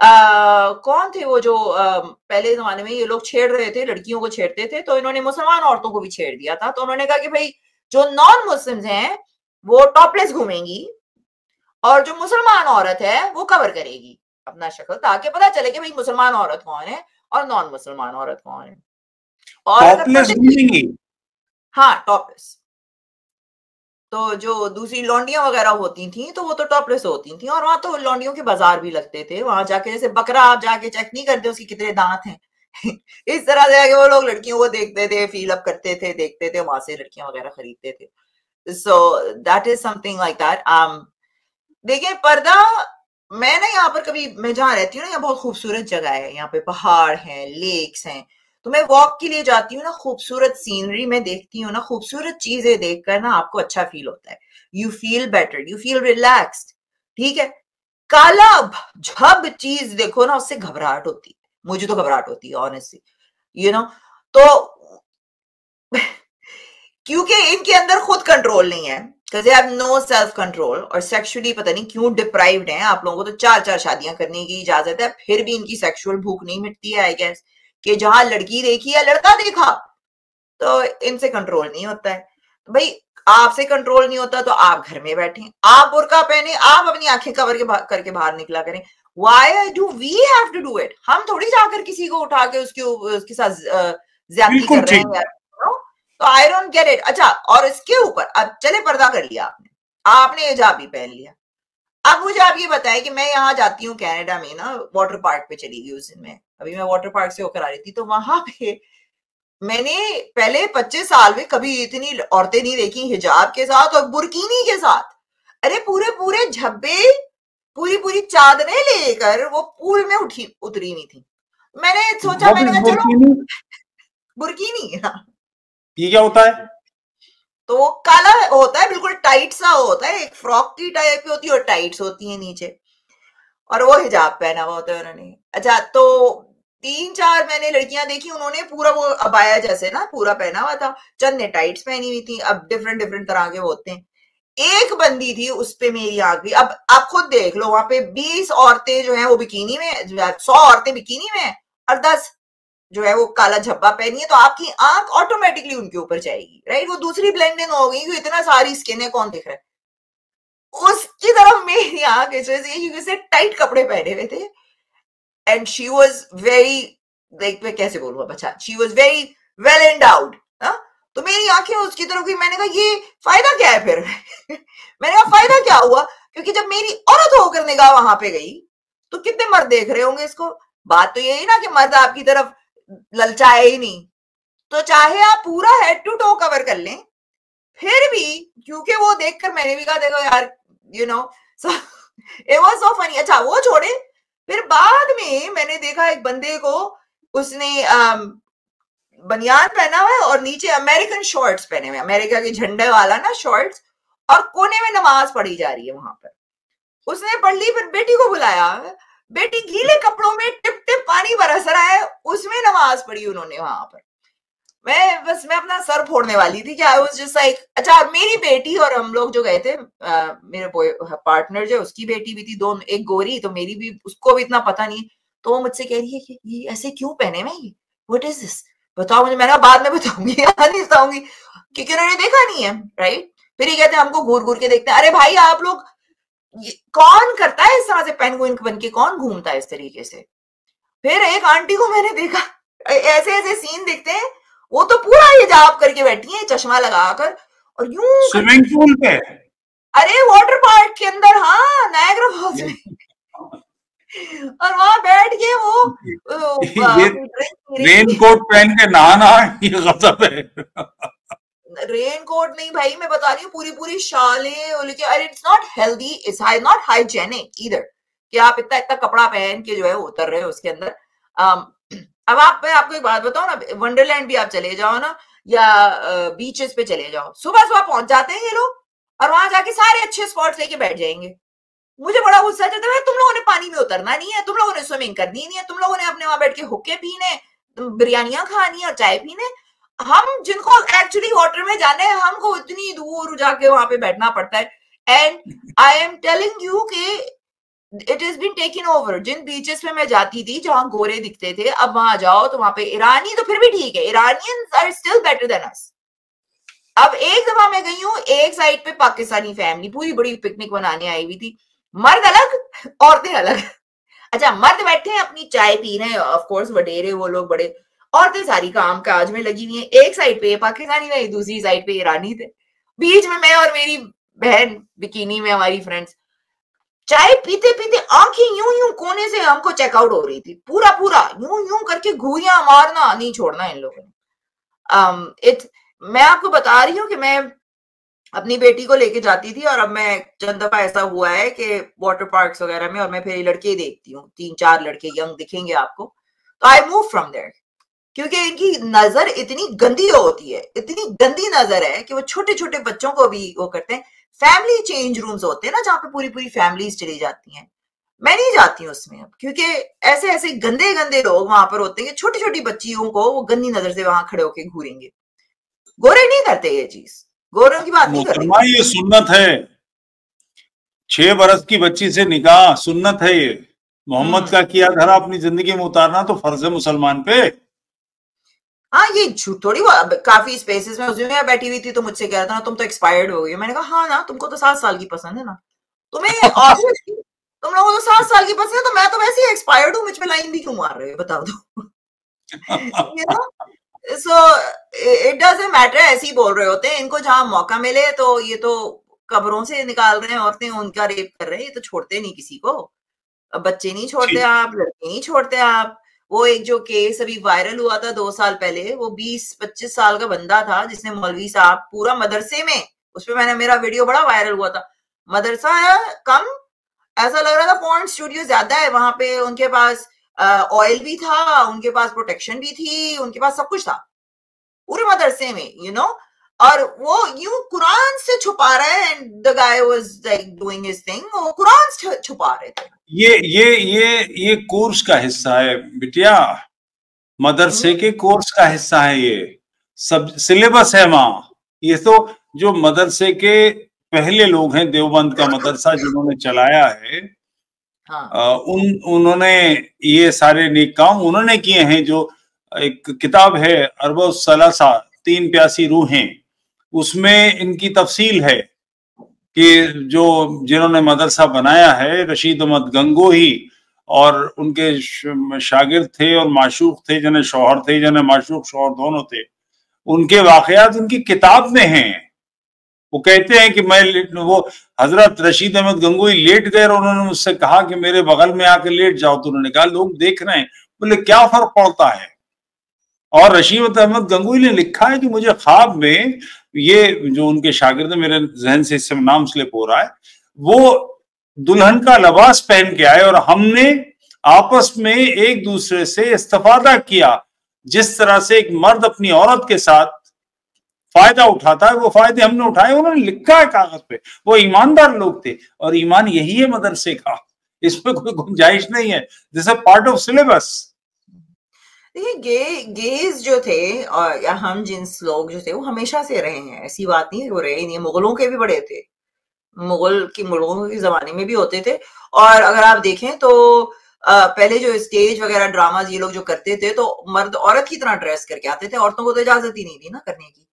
कौन थे वो जो पहले जमाने में ये लोग छेड़ रहे थे, लड़कियों को छेड़ते थे, तो इन्होंने मुसलमान औरतों को भी छेड़ दिया था। तो उन्होंने कहा कि भाई जो नॉन मुस्लिम्स हैं वो टॉपलेस घूमेंगी, और जो मुसलमान औरत है वो कवर करेगी अपना शक्ल, ताकि पता चले कि भाई मुसलमान औरत कौन है और नॉन मुसलमान औरत कौन है। और टॉपलेस घूमेंगी? हाँ, टॉपलेस। तो जो दूसरी लौंडियां वगैरह होती थी तो वो तो टॉपलेस होती थी, और वहां तो लौंडियों के बाजार भी लगते थे, वहां जाके जैसे बकरा आप जाके चेक नहीं करते उसके कितने दांत हैं इस तरह से आके वो लोग लड़कियों को देखते थे, फील अप करते थे, देखते थे, वहां से लड़कियां वगैरह खरीदते थे। So that is something like that. देखिए पर्दा, मैं ना यहाँ पर कभी, मैं जहाँ रहती हूँ ना, यहाँ बहुत खूबसूरत जगह है, यहाँ पे पहाड़ हैं, लेक्स हैं, तो मैं वॉक के लिए जाती हूँ ना, खूबसूरत सीनरी में देखती हूँ ना, खूबसूरत चीजें देखकर ना आपको अच्छा फील होता है, you feel better, you feel relaxed, ठीक है। काला जब चीज देखो ना उससे घबराहट होती है, मुझे तो घबराहट होती है ऑनेस्टली, यू नो। तो क्योंकि इनके अंदर खुद कंट्रोल नहीं है, because they have no self control, और सेक्सुअली पता नहीं क्यों डिप्राइव्ड हैं। आप लोगों को तो 4-4 शादियां करने की इजाजत है, फिर भी इनकी सेक्सुअल भूख नहीं मिटती है, आई गेस, कि जहां लड़की देखी या लड़का देखा तो इनसे कंट्रोल नहीं होता है। तो भाई आपसे कंट्रोल नहीं होता तो आप घर में बैठे, आप बुर्का पहने, आप अपनी आंखें कवर करके बाहर निकला करें। Why do we have to do it? हम थोड़ी जाकर किसी को उठा के उसके साथ ज्यादती कर रहे हैं यार, तो आई डोंट गेट इट। अच्छा, और इसके ऊपर अब चले पर्दा कर लिया आपने हिजाब भी पहन लिया। अब मुझे आप ये बताएं कि मैं यहाँ जाती हूँ कनाडा में ना, वाटर पार्क पे चली गई उस दिन में, अभी मैं वाटर पार्क से होकर आ रही थी, तो वहां पे मैंने पहले 25 साल में कभी इतनी औरतें नहीं देखी हिजाब के साथ और बुरकीनी के साथ। अरे पूरे पूरे झब्बे, पूरी पूरी चादरें लेकर वो पूल में उतरी हुई थी। मैंने सोचा, मैंने कहा चलो बुरकीनी, ये क्या होता है? तो वो काला होता है, बिल्कुल टाइट सा होता है, एक फ्रॉक की टाइप की होती है और टाइट्स होती है नीचे, और वो हिजाब पहना हुआ होता है उन्होंने। अच्छा, तो 3-4 मैंने लड़कियां देखी, उन्होंने पूरा वो अबाया जैसे ना पूरा पहना हुआ था, चंद ने टाइट्स पहनी हुई थी, अब डिफरेंट तरह के होते हैं। एक बंदी थी, उस पे मेरी आंख भी, अब आप खुद देख लो, वहां पे 20 औरतें जो हैं वो बिकीनी में, 100 औरतें बिकीनी में और 10 जो है वो काला झब्बा पहनी है, तो आपकी आंख ऑटोमेटिकली उनके ऊपर जाएगी, राइट। वो दूसरी ब्लेंडिंग हो गई, इतना सारी स्किन है, कौन दिख रहा है उसकी तरफ मेरी आंख, इसे टाइट कपड़े पहने हुए थे, and she was very, like मैं कैसे बोलूंगा बच्चा, she was very well endowed. तो मेरी आंखें उसकी तरफ गई, मैंने कहा ये फायदा क्या है फिर मैंने कहा फायदा क्या हुआ, क्योंकि जब मेरी औरत होकर निगाह वहां पे गई तो कितने मर्द देख रहे होंगे इसको। बात तो यही ना कि मर्द आपकी तरफ ललचाए ही नहीं, तो चाहे आप पूरा हेड टू टो कवर कर लें, फिर भी क्योंकि वो देखकर मैंने भी कहा देखो यार, you know, so it was so funny. अच्छा वो छोड़े, फिर बाद में मैंने देखा एक बंदे को, उसने बनियान पहना हुआ है और नीचे अमेरिकन शॉर्ट्स पहने हुए, अमेरिका के झंडे वाला ना शॉर्ट्स, और कोने में नमाज पढ़ी जा रही है वहां पर। उसने पढ़ ली, फिर बेटी को बुलाया, बेटी गीले कपड़ों में टिप टिप पानी बरस रहा है, उसमें नमाज पढ़ी उन्होंने वहां पर। मैं अपना सर फोड़ने वाली थी कि आई वाज जस्ट लाइक, अच्छा मेरी बेटी और हम लोग जो गए थे, मेरे पार्टनर जो, उसकी बेटी भी थी, दोनों, एक गोरी, तो मेरी भी, उसको भी इतना पता नहीं, तो वो मुझसे कह रही है कि ये ऐसे क्यों पहने में, ये व्हाट इज दिस, बताओ मुझे। मैंने बाद में बताऊंगी, नहीं बताऊंगी, क्योंकि उन्होंने देखा नहीं है, राइट। फिर ये कहते हैं हमको घूर घूर के देखते हैं। अरे भाई आप लोग, कौन करता है इस तरह से पेंगुइन बन के, कौन घूमता है इस तरीके से। फिर एक आंटी को मैंने देखा, ऐसे ऐसे सीन दिखते हैं, वो तो पूरा हिजाब करके बैठी है, चश्मा लगाकर, और यूं स्विमिंग पूल पे, अरे वाटर पार्क के अंदर, हाँ नायग्रा फॉल्स में, और वहां बैठ के वो ये रेन कोट पहन के नहाना, ये गजब है। रेन कोट नहीं भाई, मैं बता रही हूँ, पूरी पूरी शालें, अरे it's not healthy, it's not hygienic either, कि आप इतना इतना कपड़ा पहन के जो है उतर रहे हो उसके अंदर। अब मैं आपको एक बात बताऊं ना, वंडरलैंड भी आप चले जाओ ना, या बीचेस पे चले जाओ, सुबह सुबह पहुंच जाते हैं ये लोग, और वहां जाके सारे अच्छे स्पॉट्स लेके बैठ जाएंगे। मुझे बड़ा गुस्सा चलता है, तुम लोगों ने पानी में उतरना नहीं है, तुम लोगों ने स्विमिंग करनी नहीं है, तुम लोगों ने अपने वहां बैठ के हुक्के पीने, बिरयानियां खानी और चाय पीने। हम जिनको एक्चुअली वाटर में जाने हैं, हमको इतनी दूर जाके वहां पे बैठना पड़ता है। And I am telling you कि it is been taken over. जिन बीचेस पे मैं जाती थी जहां गोरे दिखते थे, अब वहां जाओ तो वहां पे ईरानी, तो फिर भी ठीक है, Iranians are still better than us. अब एक दफा मैं गई हूँ, एक साइड पे पाकिस्तानी फैमिली पूरी बड़ी पिकनिक बनाने आई हुई थी, मर्द अलग औरतें अलग। अच्छा मर्द बैठे हैं अपनी चाय पी रहे हैं, ऑफ कोर्स वडेरे वो लोग बड़े, औरतें सारी काम काज में लगी हुई हैं। एक साइड पे पाकिस्तानी थे, दूसरी साइड पे ईरानी थे, बीच में मैं और मेरी बहन बिकिनी में, हमारी फ्रेंड्स, चाय पीते पीते आंखें यूं यूं कोने से हमको चेकआउट हो रही थी, पूरा पूरा यूं यूं करके घूरियां मारना नहीं छोड़ना इन लोगों ने। मैं आपको बता रही हूँ कि मैं अपनी बेटी को लेके जाती थी, और अब मैं चंद दफा ऐसा हुआ है कि वाटर पार्क्स वगैरह में, और मैं फिर लड़के देखती हूँ, 3-4 लड़के यंग दिखेंगे आपको, तो आई मूव फ्रॉम देयर, क्योंकि इनकी नजर इतनी गंदी होती है, इतनी गंदी नजर है कि वो छोटे छोटे बच्चों को भी वो करते हैं। फैमिली चेंज रूम्स होते हैं ना, जहाँ पे पूरी पूरी फैमिलीज चली जाती हैं, मैं नहीं जाती हूँ उसमें अब, क्योंकि ऐसे ऐसे गंदे गंदे लोग वहां पर होते हैं कि छोटी छोटी बच्चियों को वो गंदी नजर से वहां खड़े होके घूरेंगे। गोरे नहीं करते ये चीज, गोरों की बात नहीं कर रही। ये सुन्नत है, 6 बरस की बच्ची से निकाह सुन्नत है। ये मोहम्मद का किया धरा अपनी जिंदगी में उतारना तो फर्ज है मुसलमान पे। हाँ ये झूठ थोड़ी, काफी स्पेसेस में उसमें बैठी हुई थी तो मुझसे कह रहा था ना तुम तो एक्सपायर्ड हो गई। मैंने कहा हाँ ना, तुमको तो 7 साल की पसंद है ना, तुम्हें ऑब्वियसली तुम लोगों को 7 साल की पसंद है, तो मैं तो वैसे ही एक्सपायर्ड हूँ, मुझ पे लाइन भी क्यों मार रहे हो बताओ तो। सो इट डजंट मैटर, ऐसे ही बोल रहे होते हैं, इनको जहां मौका मिले तो ये तो कब्रों से निकाल रहे हैं औरतें, उनका रेप कर रहे हैं, ये तो छोड़ते नहीं किसी को, बच्चे नहीं छोड़ते आप, लड़के नहीं छोड़ते आप। वो एक जो केस अभी वायरल हुआ था 2 साल पहले, वो 20-25 साल का बंदा था जिसने मौलवी साहब पूरा मदरसे में, उसपे मैंने, मेरा वीडियो बड़ा वायरल हुआ था, मदरसा है कम, ऐसा लग रहा था पॉर्न स्टूडियो ज्यादा है वहां पे। उनके पास ऑयल भी था, उनके पास प्रोटेक्शन भी थी, उनके पास सब कुछ था पूरे मदरसे में, यू नो, और वो यूं कुरान से छुपा रहा है, and the guy was like doing his thing, वो कुरान से छुपा रहे थे। ये कोर्स का हिस्सा है बिटिया, मदरसे के कोर्स का हिस्सा है, ये सब सिलेबस है वहां। ये तो जो मदरसे के पहले लोग हैं, देवबंद का मदरसा जिन्होंने चलाया है, हाँ। उन्होंने ये सारे नेक काम उन्होंने किए हैं। जो एक किताब है अरबुस सलासा, 3 प्यासी रूहें, उसमें इनकी तफसील है कि जो जिन्होंने मदरसा बनाया है, रशीद अहमद गंगोही और उनके शागिर्द थे और माशूक थे, जिन्हें शौहर थे, जिन्हें माशूक शौहर दोनों थे, उनके वाकयात उनकी किताब में हैं। वो कहते हैं कि वो हजरत रशीद अहमद गंगोही लेट गए और उन्होंने मुझसे कहा कि मेरे बगल में आकर लेट जाओ, तो उन्होंने कहा लोग देख रहे हैं। बोले क्या फर्क पड़ता है। और रशीद अहमद गंगोही ने लिखा है कि मुझे ख्वाब में ये जो उनके शागिर्द, मेरे जहन से इस समय नाम स्लिप हो रहा है, वो दुल्हन का लिबास पहन के आए और हमने आपस में एक दूसरे से इस्तेफादा किया। जिस तरह से एक मर्द अपनी औरत के साथ फायदा उठाता है, वो फायदे हमने उठाए, उन्होंने लिखा है कागज पे। वो ईमानदार लोग थे और ईमान यही है मदरसे का, इसमें कोई गुंजाइश नहीं है। This is part of syllabus. देखिए गेज जो थे और या हम जिन्स लोग जो थे वो हमेशा से रहे हैं, ऐसी बात नहीं हो रही नहीं। मुगलों के भी बड़े थे, मुगलों के जमाने में भी होते थे। और अगर आप देखें तो पहले जो स्टेज वगैरह ड्रामाज ये लोग जो करते थे तो मर्द औरत की तरह ड्रेस करके आते थे, औरतों को तो इजाजत ही नहीं थी ना करने की।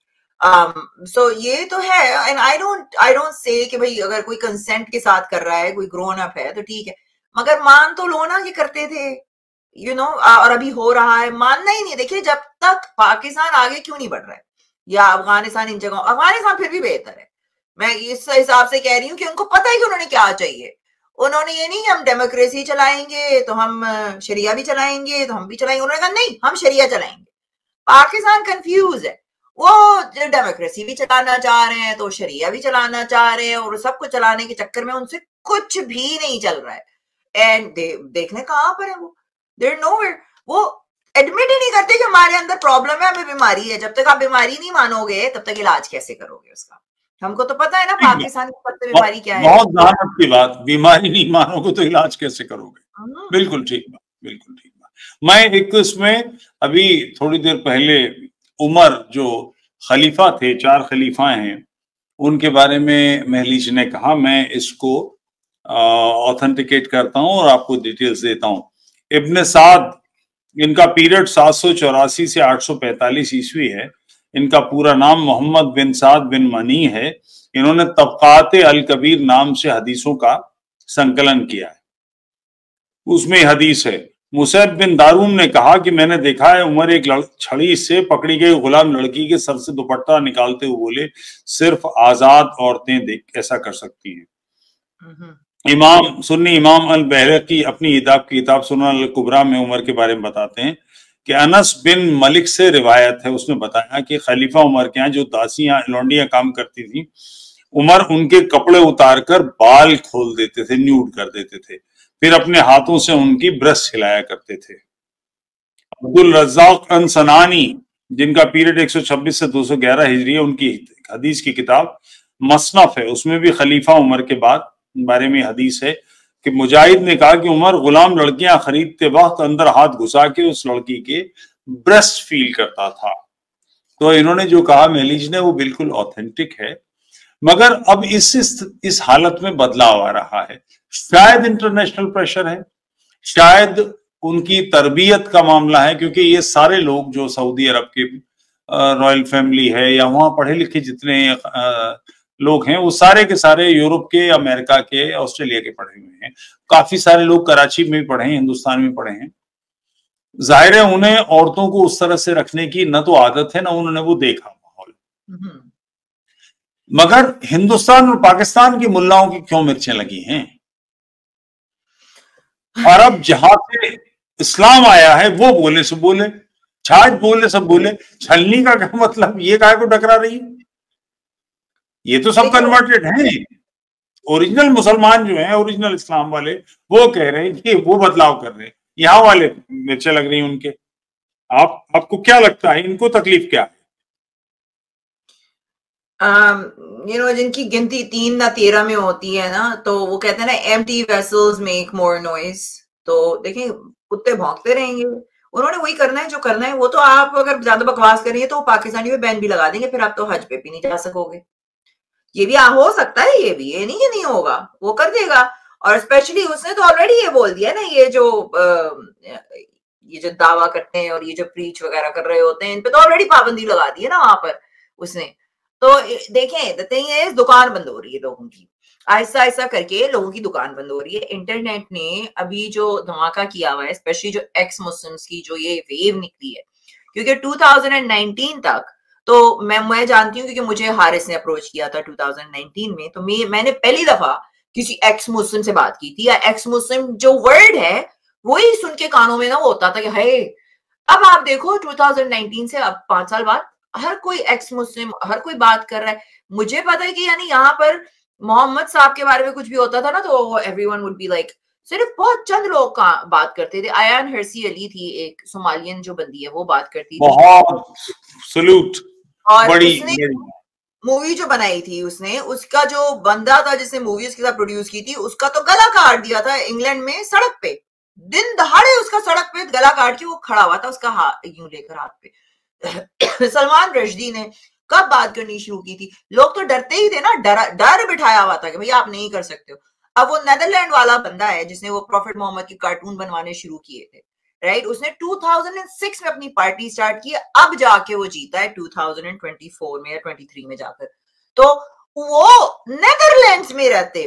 सो ये तो है। एंड आई डोंट से कि भाई अगर कोई कंसेंट के साथ कर रहा है, कोई ग्रोन अप है तो ठीक है, मगर मान तो लो ना ये करते थे, यू नो। और अभी हो रहा है, मानना ही नहीं। देखिए जब तक पाकिस्तान आगे क्यों नहीं बढ़ रहा है या अफगानिस्तान, इन जगहों, अफगानिस्तान फिर भी बेहतर है, मैं इस हिसाब से कह रही हूँ कि उनको पता है कि उन्होंने क्या चाहिए। उन्होंने ये नहीं हम डेमोक्रेसी चलाएंगे तो हम शरिया भी चलाएंगे तो हम भी चलाएंगे, उन्होंने कहा नहीं हम शरिया चलाएंगे। पाकिस्तान कंफ्यूज है, वो डेमोक्रेसी भी चलाना चाह रहे हैं तो शरिया भी चलाना चाह रहे हैं, और सबको चलाने के चक्कर में उनसे कुछ भी नहीं चल रहा है। एंड देखने कहाँ पर है वो, देयर नोवेयर। वो एडमिट ही नहीं करते कि हमारे अंदर प्रॉब्लम है, हमें बीमारी है। जब तक आप बीमारी नहीं मानोगे तब तक इलाज कैसे करोगे उसका? हमको तो पता है ना पाकिस्तान की सबसे बीमारी क्या है। बहुत जहानत की बात, बीमारी नहीं मानोगे तो इलाज कैसे करोगे? बिल्कुल ठीक बात, बिल्कुल ठीक बात। मैं एक इसमें अभी थोड़ी देर पहले उमर जो खलीफा थे, 4 खलीफाएं हैं, उनके बारे में महलीज ने कहा, मैं इसको ऑथेंटिकेट करता हूं और आपको डिटेल्स देता हूं। इब्न साद, इनका पीरियड 784 से 845 ईस्वी है। इनका पूरा नाम मोहम्मद बिन साद बिन मनी है। इन्होंने तबकात अल कबीर नाम से हदीसों का संकलन किया है। उसमें हदीस है, मुसैब बिन दारून ने कहा कि मैंने देखा है उमर एक छड़ी से पकड़ी गई गुलाम लड़की के सर से दुपट्टा निकालते हुए बोले, सिर्फ आजाद औरतें देख ऐसा कर सकती हैं। सुन्नी इमाम अल बहरकी अपनी किताब सुनन अल कुबरा में उमर के बारे में बताते हैं कि अनस बिन मलिक से रिवायत है, उसने बताया कि खलीफा उमर के यहाँ जो दासियां लौंडियां काम करती थी, उमर उनके कपड़े उतारकर बाल खोल देते थे, न्यूड कर देते थे, फिर अपने हाथों से उनकी ब्रश हिलाया करते थे। अब्दुल रज़्ज़ाक़ अनसनानी, जिनका पीरियड 126 से 211 हिजरी है, उनकी हदीस की किताब मसनफ है, उसमें भी खलीफा उमर के बारे में हदीस है कि मुजाहिद ने कहा कि उमर गुलाम लड़कियां खरीदते वक्त अंदर हाथ घुसा के उस लड़की के ब्रेस्ट फील करता था। तो इन्होंने जो कहा महलीज ने वो बिल्कुल ऑथेंटिक है, मगर अब इस हालत में बदलाव आ रहा है। शायद इंटरनेशनल प्रेशर है, शायद उनकी तरबियत का मामला है, क्योंकि ये सारे लोग जो सऊदी अरब के रॉयल फैमिली है या वहां पढ़े लिखे जितने लोग हैं वो सारे के सारे यूरोप के, अमेरिका के, ऑस्ट्रेलिया के पढ़े हुए हैं। काफी सारे लोग कराची में भी पढ़े हैं, हिंदुस्तान में पढ़े हैं। जाहिर है उन्हें औरतों को उस तरह से रखने की न तो आदत है, ना उन्होंने वो देखा माहौल। मगर हिंदुस्तान और पाकिस्तान की मुल्लाओं की क्यों मिर्चें लगी हैं? और अब जहां से इस्लाम आया है वो बोले सब बोले, छाछ बोले सब बोले। छलनी का क्या मतलब? ये काहे को टकरा रही है? ये तो सब कन्वर्टेड हैं। ओरिजिनल मुसलमान जो हैं, ओरिजिनल इस्लाम वाले, वो कह रहे हैं कि वो बदलाव कर रहे हैं, यहाँ वाले मिर्चें लग रही हैं उनके। आपको क्या लगता है इनको तकलीफ क्या है? जिनकी गिनती 3 या 13 में होती है ना, तो वो कहते हैं ना empty vessels make more noise. तो देखें कुत्ते भौंकते रहेंगे, उन्होंने वही करना है जो करना है। वो तो आप अगर ज्यादा बकवास करेंगे तो पाकिस्तानी पे बैन भी लगा देंगे, फिर आप तो हज पे भी नहीं जा सकोगे। ये भी हो सकता है, ये भी, ये नहीं कि नहीं होगा, वो कर देगा। और स्पेशली उसने तो ऑलरेडी ये बोल दिया ना, ये जो दावा करते हैं और ये जो प्रीच वगैरह कर रहे होते हैं, इन पे तो ऑलरेडी पाबंदी लगा दी है ना वहां पर उसने। तो देखें द थिंग इज, दुकान बंद हो रही है लोगों की, ऐसा ऐसा करके लोगों की दुकान बंद हो रही है। इंटरनेट ने अभी जो धमाका किया हुआ है, स्पेशली जो एक्स मुस्लिम्स की जो ये वेव निकली है, क्योंकि 2019 तक तो मैं जानती हूँ, क्योंकि मुझे हारिस ने अप्रोच किया था 2019 में, तो मैंने पहली दफा किसी एक्स मुस्लिम से बात की थी, या एक्स मुस्लिम जो वर्ड है वही सुन के कानों में ना वो होता था कि है। अब आप देखो 2019 से अब 5 साल बाद हर कोई एक्स मुस्लिम, हर कोई बात कर रहा है। मुझे पता है कि यानी यहाँ पर मोहम्मद साहब के बारे में कुछ भी होता था ना तो एवरीवन वुड बी लाइक सिर्फ बहुत चंद लोग का बात करते थे। आयान हर्सी अली थी, एक सोमालियन जो बंदी है, वो बात करती थी। बहुत सलूट, और बड़ी उसने मूवी जो बनाई थी, उसने उसका जो बंदा था जिसने मूवी उसके साथ प्रोड्यूस की थी, उसका तो गला काट दिया था इंग्लैंड में सड़क पे, दिन दहाड़े उसका सड़क पे गला काट के वो खड़ा हुआ था, उसका हाथ यूं लेकर हाथ पे। सलमान रश्दी ने कब बात करनी शुरू की थी? लोग तो डरते ही थे ना, डर बिठाया हुआ था कि भैया आप नहीं कर सकते हो। अब वो नेदरलैंड वाला बंदा है जिसने वो प्रॉफिट मोहम्मद के कार्टून बनवाने शुरू किए थे, राइट? उसने 2006 में अपनी पार्टी स्टार्ट की, अब जाके वो जीता है 2024 में या 23 में जाकर। तो वो नेदरलैंड्स में रहते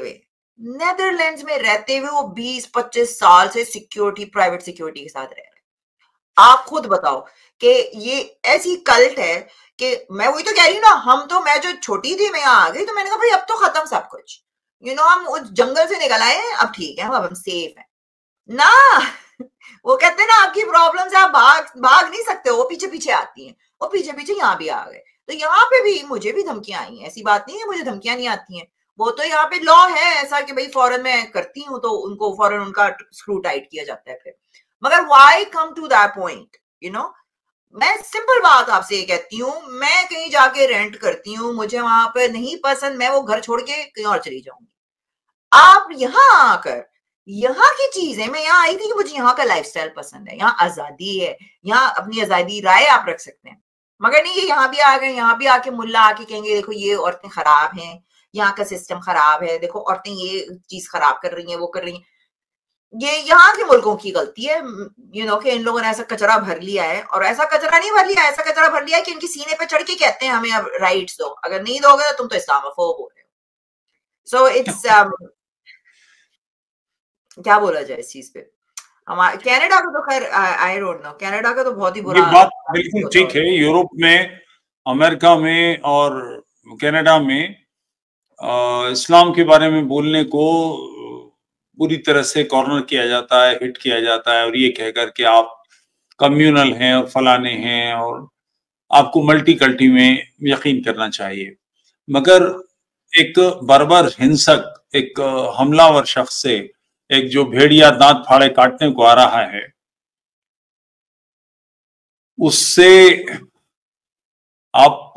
हुए वो 20-25 साल से सिक्योरिटी, प्राइवेट सिक्योरिटी के साथ रह रहे हैं। आप खुद बताओ कि ये ऐसी कल्ट है कि मैं वही तो कह रही हूँ ना, मैं जो छोटी थी, मैं यहाँ आ गई तो मैंने कहा भाई अब तो खत्म सब कुछ, हम उस जंगल से निकल आए हैं, अब ठीक है, अब हम सेफ हैं ना। वो कहते हैं ना, आपकी प्रॉब्लम से आप भाग नहीं सकते, वो पीछे पीछे आती हैं, वो पीछे पीछे यहाँ भी आ गए। तो यहाँ पे भी मुझे भी धमकियां आई हैं, ऐसी बात नहीं है मुझे धमकियां नहीं आती हैं। वो तो यहाँ पे लॉ है ऐसा कि भाई फौरन मैं करती हूँ तो उनको फौरन उनका स्क्रू टाइट किया जाता है फिर। मगर why come to that point, मैं सिंपल बात आपसे ये कहती हूँ, मैं कहीं जाके रेंट करती हूँ, मुझे वहां पे नहीं पसंद, मैं वो घर छोड़ के कहीं और चली जाऊंगी। आप यहाँ आकर यहाँ की चीजें, मैं यहाँ आई थी कि मुझे यहाँ का लाइफस्टाइल पसंद है, यहाँ आजादी है, यहाँ अपनी आजादी राय आप रख सकते हैं। मगर नहीं, ये यहाँ भी आ गए, यहाँ भी आके मुल्ला आके कहेंगे देखो ये औरतें खराब हैं, यहाँ का सिस्टम खराब है, देखो औरतें ये चीज खराब कर रही हैं, वो कर रही हैं। ये यहाँ के मुल्कों की गलती है, कि इन लोगों ने ऐसा कचरा भर लिया है, और ऐसा कचरा नहीं भर लिया, ऐसा कचरा भर लिया है कि इनकी सीने पे चढ़ के कहते हैं हमें अब राइट्स दो, अगर नहीं दोगे तो तुम तो इस्लामोफोब हो रहे हो। सो इट्स क्या बोला जाए इस चीज पे? हमारे कनाडा का तो खैर आई डोंट नो, कनाडा का तो बहुत ही बुरा। ये बात बिल्कुल ठीक है। यूरोप में, अमेरिका में और कनाडा में इस्लाम के बारे में बोलने को पूरी तरह से कॉर्नर किया जाता है, हिट किया जाता है, और ये कहकर के आप कम्युनल हैं और फलाने हैं और आपको मल्टीकल्टी में यकीन करना चाहिए। मगर एक बर्बर हिंसक, एक हमलावर शख्स से एक जो भेड़िया दांत फाड़े काटने को आ रहा है, उससे आप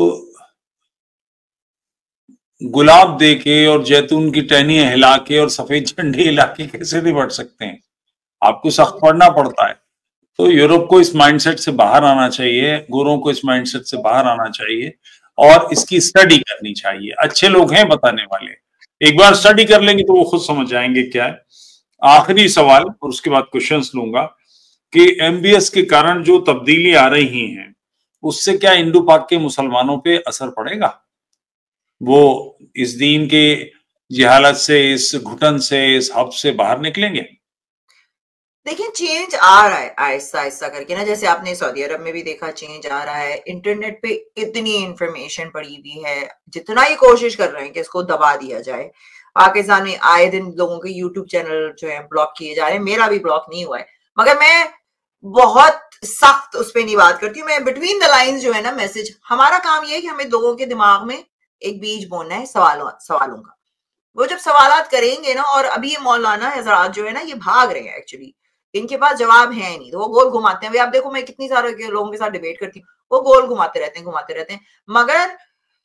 गुलाब देके और जैतून की टहनियां हिला के और सफेद झंडे हिला के कैसे निपट सकते हैं? आपको सख्त पढ़ना पड़ता है। तो यूरोप को इस माइंडसेट से बाहर आना चाहिए, गोरों को इस माइंडसेट से बाहर आना चाहिए और इसकी स्टडी करनी चाहिए। अच्छे लोग हैं बताने वाले, एक बार स्टडी कर लेंगे तो वो खुद समझ जाएंगे क्या है। आखिरी सवाल और उसके बाद क्वेश्चंस लूंगा कि एमबीएस के कारण जो तब्दीली आ रही हैं, उससे क्या इंडो पाक के मुसलमानों पे असर पड़ेगा? वो इस दीन के जहालत से, इस घुटन से, इस हब से बाहर निकलेंगे? देखिए, चेंज आ रहा है आहिस्ता आहिस्ता करके ना, जैसे आपने सऊदी अरब में भी देखा चेंज आ रहा है। इंटरनेट पे इतनी इंफॉर्मेशन पड़ी हुई है, जितना ही कोशिश कर रहे हैं कि इसको दबा दिया जाए। पाकिस्तान में आए दिन लोगों के यूट्यूब चैनल जो है ब्लॉक किए जा रहे हैं, मेरा भी ब्लॉक नहीं हुआ है, मगर मैं बहुत सख्त उस पर नहीं बात करती हूँ। मैं बिटवीन द लाइन्स जो है ना मैसेज, हमारा काम ये है कि हमें लोगों के दिमाग में एक बीज बोना है सवालों का। वो जब सवालात करेंगे ना, और अभी ये मौलाना हजरात जो है ना, ये भाग रहे हैं एक्चुअली, इनके पास जवाब है नहीं, तो वो गोल घुमाते हैं। आप देखो, मैं कितनी सारे लोगों के साथ डिबेट करती हूँ, वो गोल घुमाते रहते हैं। मगर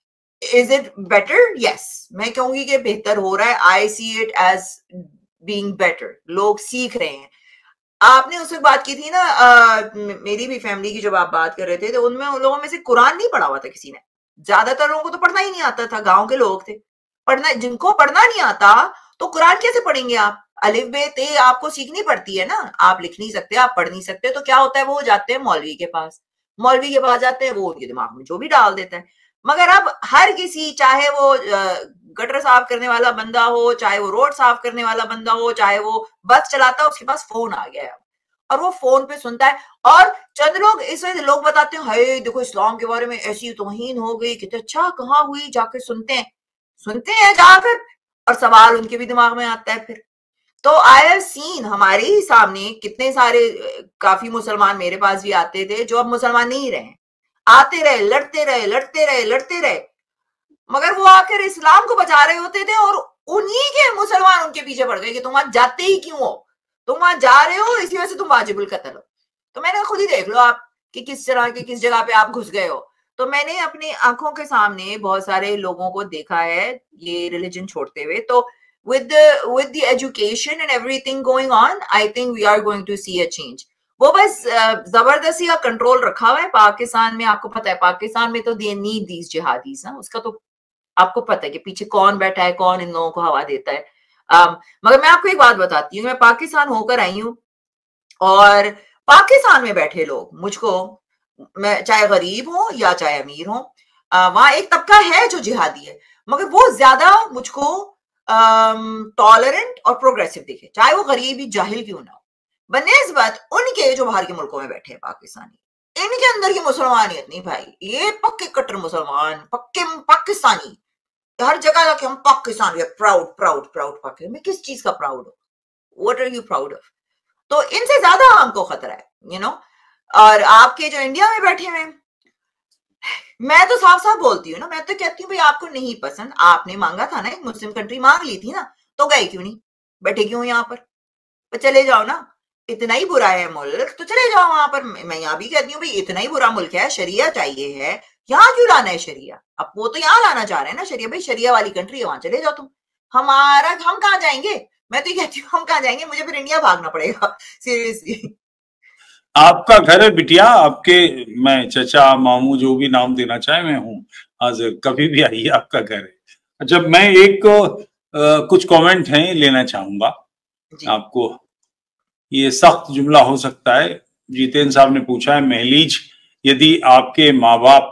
इज इट बेटर? यस, मैं कहूंगी कि बेहतर हो रहा है। I see it as being better. लोग सीख रहे हैं। आपने उससे बात की थी ना, मेरी भी फैमिली की जब आप बात कर रहे थे, तो उनमें उन लोगों में से कुरान नहीं पढ़ा हुआ था किसी ने। ज्यादातर लोगों को तो पढ़ना ही नहीं आता था, गांव के लोग थे। पढ़ना, जिनको पढ़ना नहीं आता तो कुरान कैसे पढ़ेंगे आप? अलिफ बे ते आपको सीखनी पड़ती है ना, आप लिख नहीं सकते, आप पढ़ नहीं सकते, तो क्या होता है, वो जाते हैं मौलवी के पास जाते हैं, वो उनके दिमाग में जो भी डाल देता है। मगर अब हर किसी, चाहे वो गटर साफ करने वाला बंदा हो, चाहे वो रोड साफ करने वाला बंदा हो, चाहे वो बस चलाता हो, उसके पास फोन आ गया है और वो फोन पे सुनता है। और चंद लोग इस वजह से लोग बताते हैं, हाय देखो इस्लाम के बारे में ऐसी तौहीन हो गई, कितने अच्छा कहाँ हुई, जाकर सुनते हैं जाकर, और सवाल उनके भी दिमाग में आता है फिर। तो आई हैव सीन, हमारे ही सामने कितने सारे काफी मुसलमान मेरे पास भी आते थे जो अब मुसलमान नहीं रहे, आते रहे, लड़ते रहे, मगर वो आकर इस्लाम को बचा रहे होते थे, और उन्हीं के मुसलमान उनके पीछे पड़ गए कि तुम आज जाते ही क्यों हो, तुम वहां जा रहे हो, इसी वजह से तुम वाजिबुल कत्ल हो। तो मैंने खुद ही देख लो आप कि किस तरह के किस जगह पे आप घुस गए हो। तो मैंने अपनी आंखों के सामने बहुत सारे लोगों को देखा है ये रिलीजन छोड़ते हुए। तो with the education and everything going on, I think we are going to see a change. वो बस जबरदस्ती का कंट्रोल रखा हुआ है पाकिस्तान में। आपको पता है पाकिस्तान में तो दे नीड दीज जिहादीज ना, उसका तो आपको पता है कि पीछे कौन बैठा है, कौन इन लोगों को हवा देता है। मगर मैं आपको एक बात बताती हूँ, मैं पाकिस्तान होकर आई हूँ और पाकिस्तान में बैठे लोग मुझको, मैं चाहे गरीब हो या चाहे अमीर हो, वहां एक तबका है जो जिहादी है, मगर वो ज्यादा मुझको टॉलरेंट और प्रोग्रेसिव दिखे, चाहे वो गरीब ही जाहिल क्यों ना हो, बनिस्बत उनके जो बाहर के मुल्कों में बैठे हैं पाकिस्तानी। इनके अंदर की मुसलमानियत नहीं भाई, ये पक्के कट्टर मुसलमान, पक्के पाकिस्तानी, हर जगह जाके हम Pakistan, proud proud proud Pakistan. मैं किस चीज का प्राउड हूँ? What are you proud of? तो इनसे ज्यादा हमको खतरा है, यू नो। और आपके जो इंडिया में बैठे हुए, मैं तो साफ साफ बोलती हूँ ना, मैं तो कहती हूँ भाई आपको नहीं पसंद, आपने मांगा था ना, एक मुस्लिम कंट्री मांग ली थी ना, तो गए क्यों नहीं, बैठे क्यों यहाँ पर? तो चले जाओ ना, इतना ही बुरा है मुल्क तो चले जाओ वहां पर। मैं यहाँ भी कहती हूँ भाई इतना ही बुरा मुल्क है, शरिया चाहिए है, यहाँ क्यों लाना है शरिया? अब वो तो यहाँ लाना चाह रहे हैं ना शरिया, भाई शरिया वाली कंट्री है, वहां चले जाओ तुम। हम कहाँ जाएंगे? मैं तो कहती हूँ हम कहाँ जाएंगे, मुझे फिर इंडिया भागना पड़ेगा सीरियसली। आपका घर है बिटिया, आपके मैं चचा मामू जो भी नाम देना चाहे मैं हूँ हाजिर, कभी भी आइए, आपका घर है। अच्छा, मैं एक कुछ कमेंट हैं लेना चाहूंगा आपको। ये सख्त जुमला हो सकता है। जितेंद्र साहब ने पूछा है, महलीज यदि आपके माँ बाप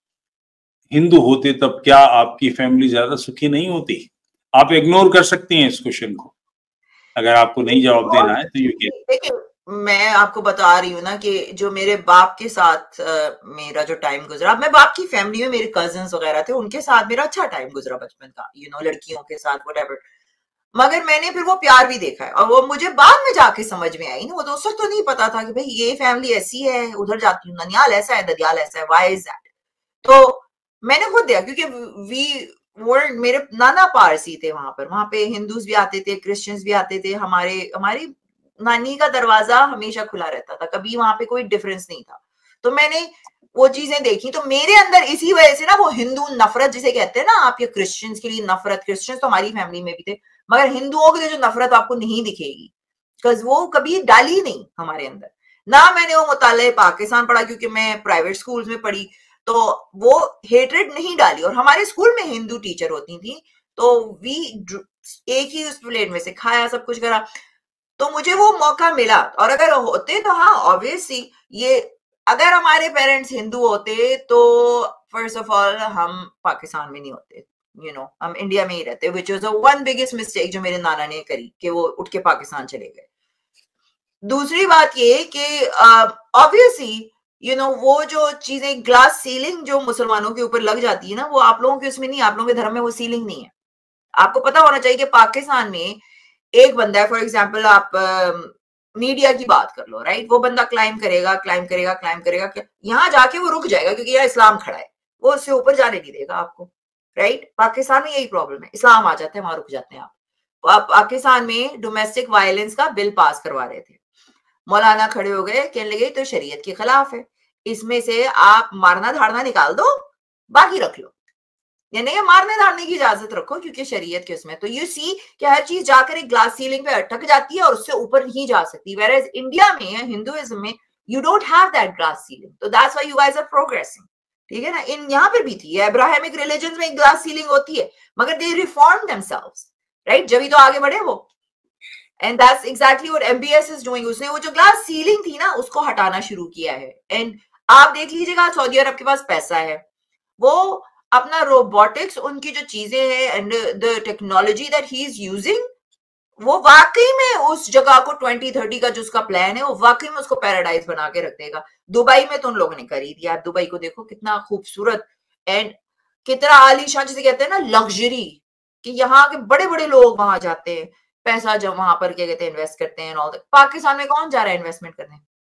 हिंदू होते तब क्या आपकी फैमिली ज्यादा सुखी नहीं होती? आप इग्नोर कर सकती हैं इस क्वेश्चन को, अगर आपको नहीं जवाब देना है तो ये। देखिए मैं आपको बता रही हूँ ना कि जो मेरे बाप के साथ मेरा जो टाइम गुजरा, मैं बाप की फैमिली में मेरे कजिन्स वगैरह थे, उनके साथ मेरा अच्छा टाइम गुजरा बचपन का, यू नो, लड़कियों के साथ व्हाटएवर। मगर मैंने फिर वो प्यार भी देखा है और वो मुझे बाद में जाके समझ में आई ना, वो तो उस वक्त तो नहीं पता था कि भाई ये फैमिली ऐसी है, उधर जाती हूँ ननियाल ऐसा है, ददियाल ऐसा है, व्हाई इज दैट। तो मैंने खुद देखा क्योंकि मेरे नाना पारसी थे वहां पे हिंदूज भी आते थे, क्रिश्चियंस भी आते थे, हमारी नानी का दरवाजा हमेशा खुला रहता था, कभी वहां पे कोई डिफरेंस नहीं था। तो मैंने वो चीजें देखी, तो मेरे अंदर इसी वजह से ना वो हिंदू नफरत जिसे कहते हैं ना आप, ये क्रिश्चियंस के लिए नफरत, क्रिश्चियंस तो हमारी फैमिली में भी थे, मगर हिंदुओं के लिए जो नफरत आपको नहीं दिखेगी, बिकॉज वो कभी डाली नहीं हमारे अंदर ना। मैंने वो मुताले पाकिस्तान पढ़ा क्योंकि मैं प्राइवेट स्कूल में पढ़ी, तो वो हेट्रेड नहीं डाली। और हमारे स्कूल में हिंदू टीचर होती थी, तो वी एक ही उस प्लेट में से खाया, सब कुछ करा, तो मुझे वो मौका मिला। और अगर होते तो हाँ ऑब्वियसली, ये अगर हमारे पेरेंट्स हिंदू होते तो फर्स्ट ऑफ ऑल हम पाकिस्तान में नहीं होते, यू नो, हम इंडिया में ही रहते, which was one biggest mistake जो मेरे नाना ने करी कि वो उठ के पाकिस्तान चले गए। दूसरी बात ये कि ऑब्वियसली यू नो वो जो चीजें ग्लास सीलिंग जो मुसलमानों के ऊपर लग जाती है ना, वो आप लोगों के उसमें नहीं, आप लोगों के धर्म में वो सीलिंग नहीं है। आपको पता होना चाहिए कि पाकिस्तान में एक बंदा है, फॉर एग्जाम्पल आप मीडिया की बात कर लो, राइट, वो बंदा क्लाइम करेगा क्लाइम करेगा क्लाइम करेगा, यहाँ जाके वो रुक जाएगा क्योंकि यहाँ इस्लाम खड़ा है, वो उससे ऊपर जाने नहीं देगा आपको, राइट। पाकिस्तान में यही प्रॉब्लम है, इस्लाम आ जाता है वहां रुक जाते हैं आप। पाकिस्तान में डोमेस्टिक वायलेंस का बिल पास करवा रहे थे, मौलाना खड़े हो गए, कहने लगे तो शरीयत के खिलाफ है, इसमें से आप मारना धाड़ना निकाल दो, बाकी रख लो, यानी मारने धाड़ने की इजाजत रखो क्योंकि शरीयत के उसमें। तो यू सी कि हर चीज जाकर एक ग्लास सीलिंग पे अटक जाती है और उससे ऊपर नहीं जा सकती। वेयरएज इंडिया में हिंदुइज्म में you don't have that glass ceiling, तो that's why you guys are progressing, ठीक है ना। इन यहाँ पर भी थी, अब्राहमिक रिलीजन्स में एक ग्लास सीलिंग होती है, मगर दे रिफॉर्म देमसेल्व्स, राइट, जब ही तो आगे बढ़े वो। And that's exactly what MBS is doing. उसने वो जो ग्लास सीलिंग थी ना उसको हटाना शुरू किया है। एंड आप देख लीजिएगा सऊदी अरब के पास पैसा है, वो अपना रोबोटिक्स, उनकी जो चीजें हैं and the technology that he is using, वो वाकई में उस जगह को 2030 का जो उसका प्लान है वो वाकई में उसको पैराडाइज बना के रख देगा। दुबई में तो उन लोगों ने कर ही दिया, दुबई को देखो कितना खूबसूरत एंड कितना आलीशान, जिसे कहते हैं ना लग्जरी, कि यहाँ के बड़े बड़े लोग वहां जाते हैं, पैसा जब वहां पर क्या कहते हैं इन्वेस्ट करते हैं। ऑल पाकिस्तान में कौन जा रहा है इन्वेस्टमेंट करने?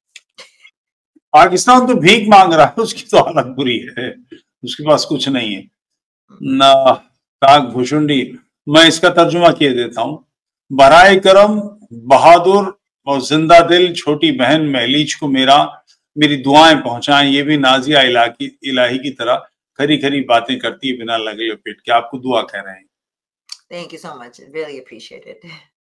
पाकिस्तान तो भीख मांग रहा है, उसकी तो हालत बुरी है, उसके पास कुछ नहीं है ना। ताक भुशुंडी, मैं इसका तर्जुमा किए देता हूँ, बराए करम बहादुर और जिंदा दिल छोटी बहन महलीज को मेरी दुआएं पहुंचाएं। ये भी नाजिया इलाही की तरह खरी खरी बातें करती है बिना लगे लपेट के। आपको दुआ कह रहे हैं। Thank you so much. Really appreciate it.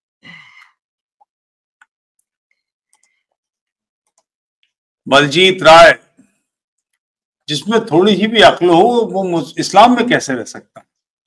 Baljeet राय, जिसमें थोड़ी सी भी अक्ल हो वो इस्लाम में कैसे रह सकता?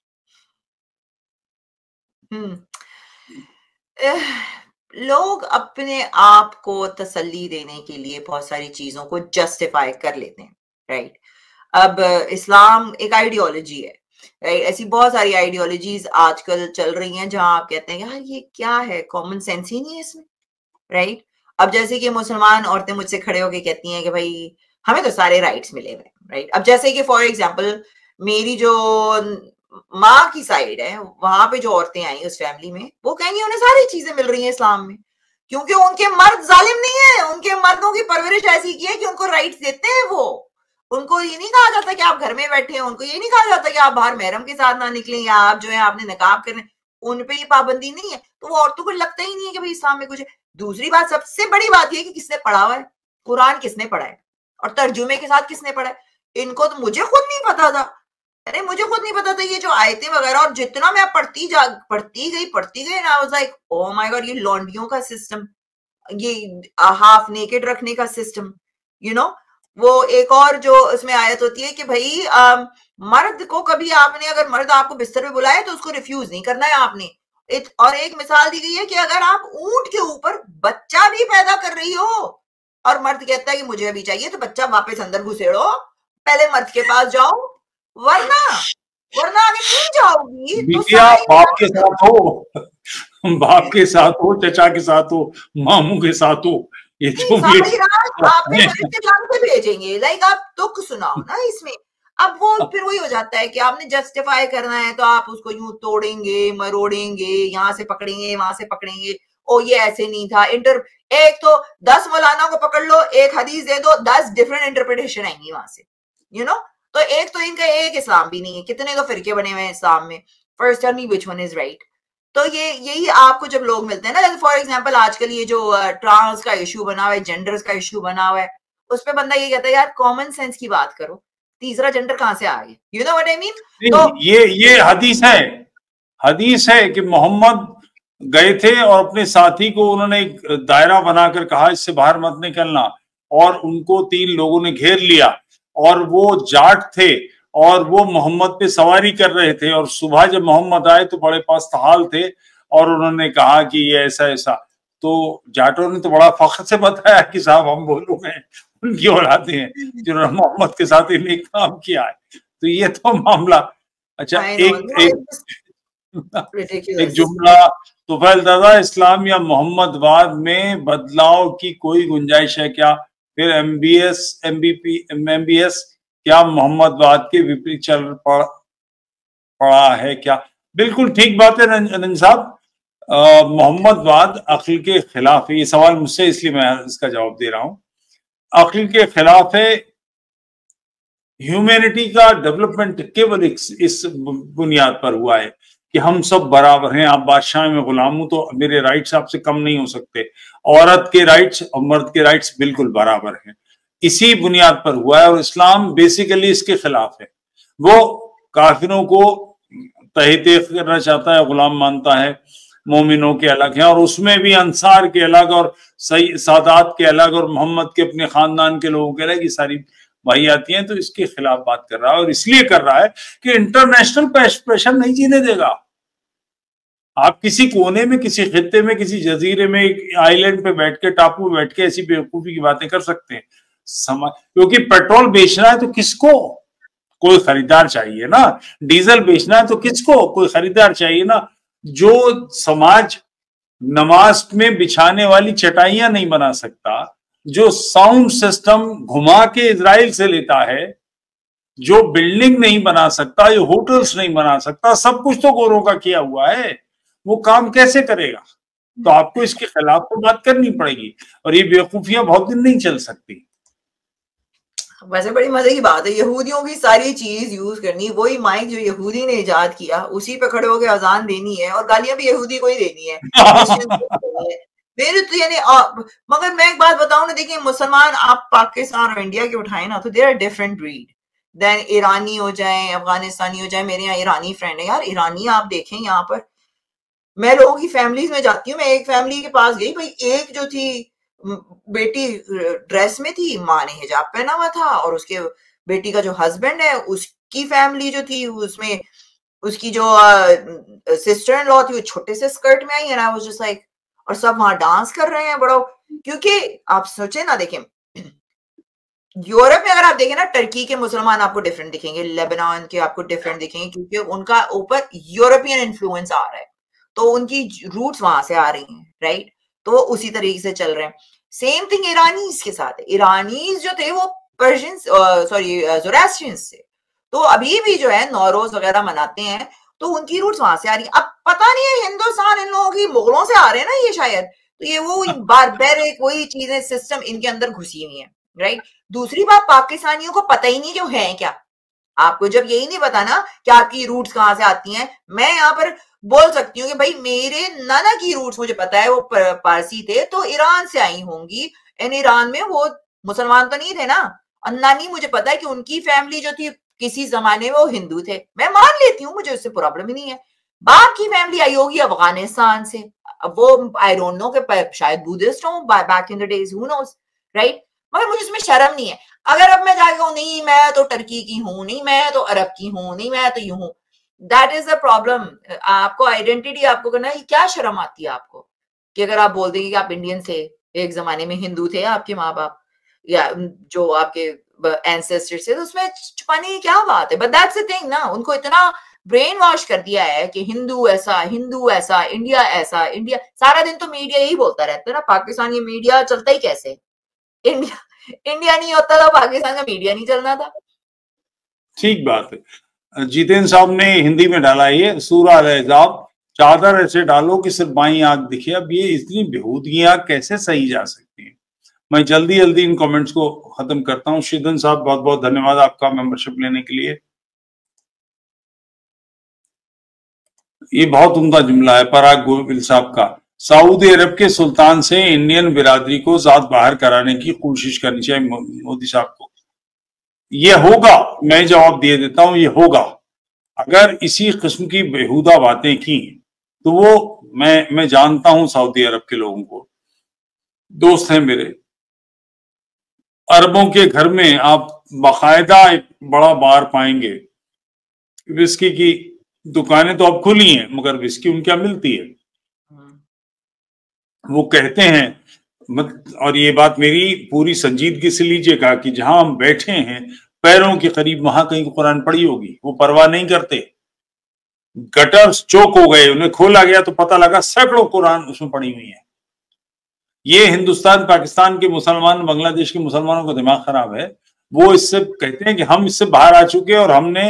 लोग अपने आप को तसल्ली देने के लिए बहुत सारी चीजों को जस्टिफाई कर लेते हैं, राइट? अब इस्लाम एक आइडियोलॉजी है, राइट? ऐसी बहुत सारी आइडियोलॉजीज आजकल चल रही हैं जहां आप कहते हैं यार ये क्या है, कॉमन सेंस ही नहीं है इसमें, राइट? अब जैसे कि मुसलमान औरतें मुझसे खड़े होके कहती हैं कि भाई हमें तो सारे राइट्स मिले हुए, राइट? अब जैसे कि फॉर एग्जाम्पल मेरी जो माँ की साइड है, वहां पे जो औरतें आई उस फैमिली में, वो कहेंगी उन्हें सारी चीजें मिल रही हैं इस्लाम में, क्योंकि उनके मर्द जालिम नहीं है, उनके मर्दों की परवरिश ऐसी की है कि उनको राइट्स देते हैं। वो उनको ये नहीं कहा जाता कि आप घर में बैठे हैं, उनको ये नहीं कहा जाता कि आप बाहर महरम के साथ ना निकलें या आप जो है आपने नकाब करने, उन पे ये पाबंदी नहीं है। तो वो औरतों को लगता ही नहीं है कि भाई इस्लाम में कुछ है। दूसरी बात, सबसे बड़ी बात ये कि किसने पढ़ा हुआ है, कुरान किसने पढ़ा है और तर्जुमे के साथ किसने पढ़ा है। इनको तो मुझे खुद नहीं पता था, अरे मुझे खुद नहीं पता था ये जो आयतें वगैरह, और जितना मैं पढ़ती गई ना, I was like oh my God, ये लॉन्डियों का सिस्टम, ये हाफ नेकेड रखने का सिस्टम, यू नो। वो एक और जो इसमें आयत होती है कि भाई मर्द को कभी आपने, अगर मर्द आपको बिस्तर पे बुलाए तो उसको रिफ्यूज नहीं करना है आपने। और एक मिसाल दी गई है कि अगर आप ऊंट के ऊपर बच्चा भी पैदा कर रही हो और मर्द कहता है कि मुझे अभी चाहिए, तो बच्चा वापस अंदर घुसेड़ो, पहले मर्द के पास जाओ, वरना आगे नहीं जाओगी बिटिया बाप के साथ हो, बाप के साथ हो, चचा के साथ हो, मामू के साथ हो, ये जो सारी रात आपने पे भेजेंगे, लाइक आप दुख सुनाओ ना इसमें। अब वो फिर वही हो जाता है कि आपने जस्टिफाई करना है तो आप उसको यूं तोड़ेंगे मरोड़ेंगे, यहाँ से पकड़ेंगे वहां से पकड़ेंगे, ओ ये ऐसे नहीं था। एक तो 10 मौलाना को पकड़ लो, एक हदीस दे दो, 10 डिफरेंट इंटरप्रिटेशन आएंगी वहां से, यू नो। तो एक तो इनका एक इस्लाम भी नहीं है, कितने तो फिरके बने हुए हैं इस्लाम में। First tell me which one is right. तो यही आपको जब लोग मिलते हैं ना, जैसे फॉर एग्जांपल आजकल ये जो ट्रांस का इशू बना हुआ है, जेंडर्स का इशू बना हुआ है, उस पे बंदा ये कहता है यार कॉमन सेंस की बात करो, तीसरा जेंडर कहां से आ गया, you know what I mean. तो ये हदीस है कि मोहम्मद गए थे और अपने साथी को उन्होंने एक दायरा बनाकर कहा इससे बाहर मत निकलना, और उनको 3 लोगों ने घेर लिया और वो जाट थे और वो मोहम्मद पे सवारी कर रहे थे, और सुबह जब मोहम्मद आए तो बड़े पस्तहाल थे और उन्होंने कहा कि ये ऐसा ऐसा। तो जाटों ने तो बड़ा फख्र से बताया कि साहब हम वो लोग हैं, उनकी औलादें हैं जिन्होंने मोहम्मद के साथ इन्हें काम किया है। तो ये तो मामला। अच्छा, एक जुमला, तुफैल दादा, इस्लाम या मोहम्मदवाद में बदलाव की कोई गुंजाइश है क्या? फिर MBS क्या मोहम्मदवाद के विपरीत चल पड़ा है क्या? बिल्कुल ठीक बात है रंजन साहब, मोहम्मदवाद अक्ल के खिलाफ है। ये सवाल मुझसे इसलिए मैं इसका जवाब दे रहा हूं, अक्ल के खिलाफ है। ह्यूमैनिटी का डेवलपमेंट केवल इस बुनियाद पर हुआ है कि हम सब बराबर हैं, आप बादशाह में गुलाम हूं तो मेरे राइट्स आपसे कम नहीं हो सकते। औरत के राइट्स और मर्द के राइट्स बिल्कुल बराबर हैं, इसी बुनियाद पर हुआ है। और इस्लाम बेसिकली इसके खिलाफ है। वो काफिरों को तहते करना चाहता है, गुलाम मानता है, मोमिनों के अलग हैं, और उसमें भी अंसार के अलग और सादात के अलग और मोहम्मद के अपने खानदान के लोगों के अलग, ये सारी भाई आती हैं। तो इसके खिलाफ बात कर रहा है, और इसलिए कर रहा है कि इंटरनेशनल प्रेशर नहीं जीने देगा। आप किसी कोने में, किसी खित्ते में, किसी जजीरे में, एक आइलैंड पे बैठ के, टापू पे बैठ के ऐसी बेवकूफी की बातें कर सकते हैं। क्योंकि पेट्रोल बेचना है तो किसको? कोई खरीदार चाहिए ना। डीजल बेचना है तो किसको? कोई खरीदार चाहिए ना। जो समाज नमाज में बिछाने वाली चटाइयां नहीं बना सकता, जो साउंड सिस्टम घुमा के इजराइल से लेता है, जो बिल्डिंग नहीं बना सकता, जो होटल्स नहीं बना सकता, सब कुछ तो गोरों का किया हुआ है, वो काम कैसे करेगा? तो आपको इसके खिलाफ तो बात करनी पड़ेगी, और ये बेवकूफियां बहुत दिन नहीं चल सकती। वैसे बड़ी मजे की बात है, यहूदियों की सारी चीज यूज करनी, वही माइक जो यहूदी ने इजाद किया, उसी पे खड़े होकर अजान देनी है, और गालियां भी यहूदी को ही देनी है। मेरे तो यानी मगर मैं एक बात बताऊं ना, देखिए मुसलमान आप पाकिस्तान और इंडिया के उठाए ना तो they are different breed than ईरानी हो जाए, अफगानिस्तानी हो जाए। मेरे यहाँ ईरानी फ्रेंड है यार, ईरानी आप देखें यहाँ पर, मैं लोगों की फैमिलीज में जाती हूँ, मैं एक फैमिली के पास गई भाई, एक जो थी बेटी ड्रेस में थी, माँ ने हिजाब पहना हुआ था, और उसके बेटी का जो हस्बैंड है उसकी फैमिली जो थी उसमें उसकी जो सिस्टर इन लॉ थी वो छोटे से स्कर्ट में आई, and I was just like, और सब वहां डांस कर रहे हैं बड़ा। क्योंकि आप सोचे ना, देखें यूरोप में अगर आप देखें ना, टर्की के मुसलमान आपको डिफरेंट दिखेंगे, लेबनान के आपको डिफरेंट दिखेंगे, क्योंकि उनका ऊपर यूरोपियन इन्फ्लुएंस आ रहा है, तो उनकी रूट्स वहां से आ रही हैं, राइट, तो वो उसी तरीके से चल रहे हैं। सेम थिंग ईरानीज के साथ है, ईरानीज जो थे वो पर्शियन सॉरी जोरास्ट्रियंस से, तो अभी भी जो है नौरोज वगैरह मनाते हैं, तो उनकी रूट्स वहां से आ रही है। अब पता नहीं है हिंदुस्तान इन लोगों की मुगलों से आ रहे हैं ना ये शायद, तो ये वो बारबेरिक वही चीजें सिस्टम इनके अंदर घुसी हुई है, राइट। दूसरी बात, पाकिस्तानियों को पता ही नहीं कि वो है क्या। आपको जब यही नहीं पता ना कि आपकी रूट्स कहाँ से आती हैं, मैं यहाँ पर बोल सकती हूँ कि भाई मेरे नाना की रूट्स मुझे पता है, वो पारसी थे तो ईरान से आई होंगी, एंड ईरान में वो मुसलमान तो नहीं थे ना, और नानी मुझे पता है कि उनकी फैमिली जो थी किसी जमाने में वो हिंदू थे, मैं मान लेती हूँ, मुझे उससे प्रॉब्लम ही नहीं है। बाकी फैमिली आई होगी अफगानिस्तान से, वो आई डोंट नो कि शायद बुद्धिस्ट हो back in the days, who knows, right. मगर मुझे उसमें शर्म नहीं है। अगर अब मैं जाके कहूँ नहीं मैं तो टर्की की हूँ, नहीं मैं तो अरब की हूँ, नहीं मैं तो यूं हूँ, दैट इज द प्रॉब्लम। आपको आइडेंटिटी आपको करना है, क्या शर्म आती है आपको कि अगर आप बोल देंगे कि आप इंडियन थे, एक जमाने में हिंदू थे आपके माँ बाप या जो आपके एंसेस्टर्स थे, तो उसमें छुपाने की क्या बात है। बट दैट्स द थिंग ना, उनको इतना ब्रेन वॉश कर दिया है कि हिंदू ऐसा, इंडिया ऐसा, इंडिया सारा दिन तो मीडिया यही बोलता रहता है ना, पाकिस्तान ये मीडिया चलता ही कैसे, इंडिया इंडिया नहीं होता था पाकिस्तान का मीडिया नहीं चलना था। ठीक बात है। जितेंद्र साहब ने हिंदी में डाला, ये सूरा अल-अहज़ाब, चादर ऐसे डालो कि सिर्फ बाई आंख दिखे। अब ये इतनी बेहूदगियां कैसे सही जा सकती हैं। मैं जल्दी जल्दी इन कमेंट्स को खत्म करता हूँ। शिदन साहब बहुत बहुत धन्यवाद आपका मेंबरशिप लेने के लिए। ये बहुत उम्दा जुमला है पराग गोविल साहब का, सऊदी अरब के सुल्तान से इंडियन बिरादरी को जात बाहर कराने की कोशिश करनी चाहिए मोदी साहब को। ये होगा, मैं जवाब दे देता हूं, ये होगा। अगर इसी किस्म की बेहुदा बातें की तो वो मैं जानता हूं सऊदी अरब के लोगों को, दोस्त हैं मेरे। अरबों के घर में आप बाकायदा एक बड़ा बार पाएंगे, विस्की की दुकानें तो अब खुली हैं मगर विस्की उनके यहाँ मिलती है। वो कहते हैं और ये बात मेरी पूरी संजीदगी से लीजिएगा कि जहां हम बैठे हैं पैरों के करीब वहां कहीं कुरान पड़ी होगी, वो परवाह नहीं करते। गटर चौक हो गए, उन्हें खोला गया तो पता लगा सैकड़ों कुरान उसमें पड़ी हुई है। ये हिंदुस्तान पाकिस्तान के मुसलमान, बांग्लादेश के मुसलमानों का दिमाग खराब है। वो इससे कहते हैं कि हम इससे बाहर आ चुके और हमने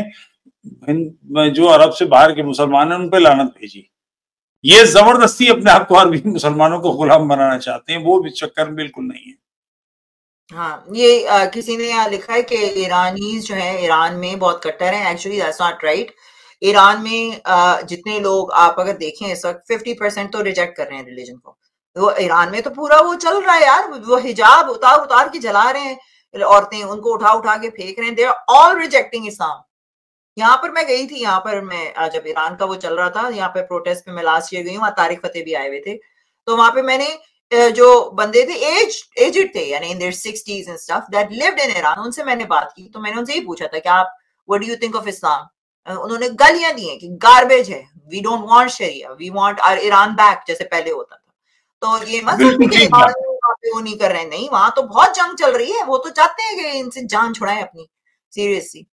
जो अरब से बाहर के मुसलमान हैं उन पर लानत भेजी। ये जबरदस्ती अपने आप को अरबी मुसलमानों को गुलाम बनाना चाहते हैं, वो भी चक्कर बिल्कुल नहीं है। हाँ, ये किसी ने यहाँ लिखा है कि ईरानीज जो है ईरान में बहुत कट्टर हैं। Actually that's not right. Iran में जितने लोग आप अगर देखें इस वक्त 50% तो रिजेक्ट कर रहे हैं रिलीजन को। वो ईरान में तो पूरा वो चल रहा है यार, वो हिजाब उतार उतार के जला रहे हैं औरतें, उनको उठा उठा के फेंक रहे हैं। They are all rejecting Islam. यहाँ पर मैं गई थी, यहाँ पर मैं जब ईरान का वो चल रहा था, यहाँ पे प्रोटेस्ट में मैं लास्ट ईयर गई हूँ, तारिक फतेह भी आए हुए थे। तो वहां पे मैंने जो बंदे थे एजेड थे, यानी in their 60s and stuff that lived in Iran, उनसे मैंने बात की। तो मैंने उनसे ही पूछा था कि आप what do you think of Islam. उन्होंने गालियां दी हैं कि गार्बेज है, वी डोंट वांट शरिया, we want our Iran back, जैसे पहले होता था। तो ये मत समझिए कि ईरान वो नहीं कर रहे हैं, नहीं, वहां तो बहुत जंग चल रही है। वो तो चाहते हैं कि इनसे जान छुड़ाएं अपनी, सीरियसली।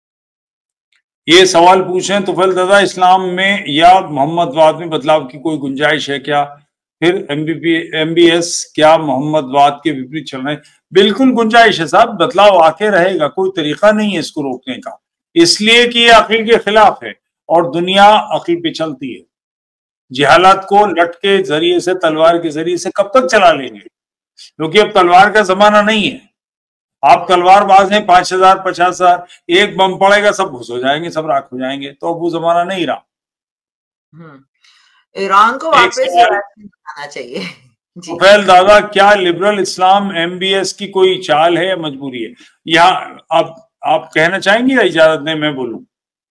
ये सवाल पूछें तो फिर दादा, इस्लाम में या मोहम्मदवाद में बदलाव की कोई गुंजाइश है क्या? फिर MBS क्या मोहम्मदवाद के विपरीत चल रहे हैं? बिल्कुल गुंजाइश है साहब, बदलाव आके रहेगा, कोई तरीका नहीं है इसको रोकने का, इसलिए कि ये अक्ल के खिलाफ है और दुनिया अक्ल पे चलती है। जिहालत को लट के जरिए से, तलवार के जरिए से कब तक चला लेंगे? क्योंकि अब तलवार का जमाना नहीं है। आप तलवारबाज हैं, 5,000 50,000, एक बम पड़ेगा सब घुस हो जाएंगे, सब राख हो जाएंगे। तो अब वो जमाना नहीं रहा। ईरान को वापस आना चाहिए। तुफैल दादा, क्या लिबरल इस्लाम MBS की कोई चाल है या मजबूरी है? यहाँ आप कहना चाहेंगे या इजाजत दें मैं बोलूं?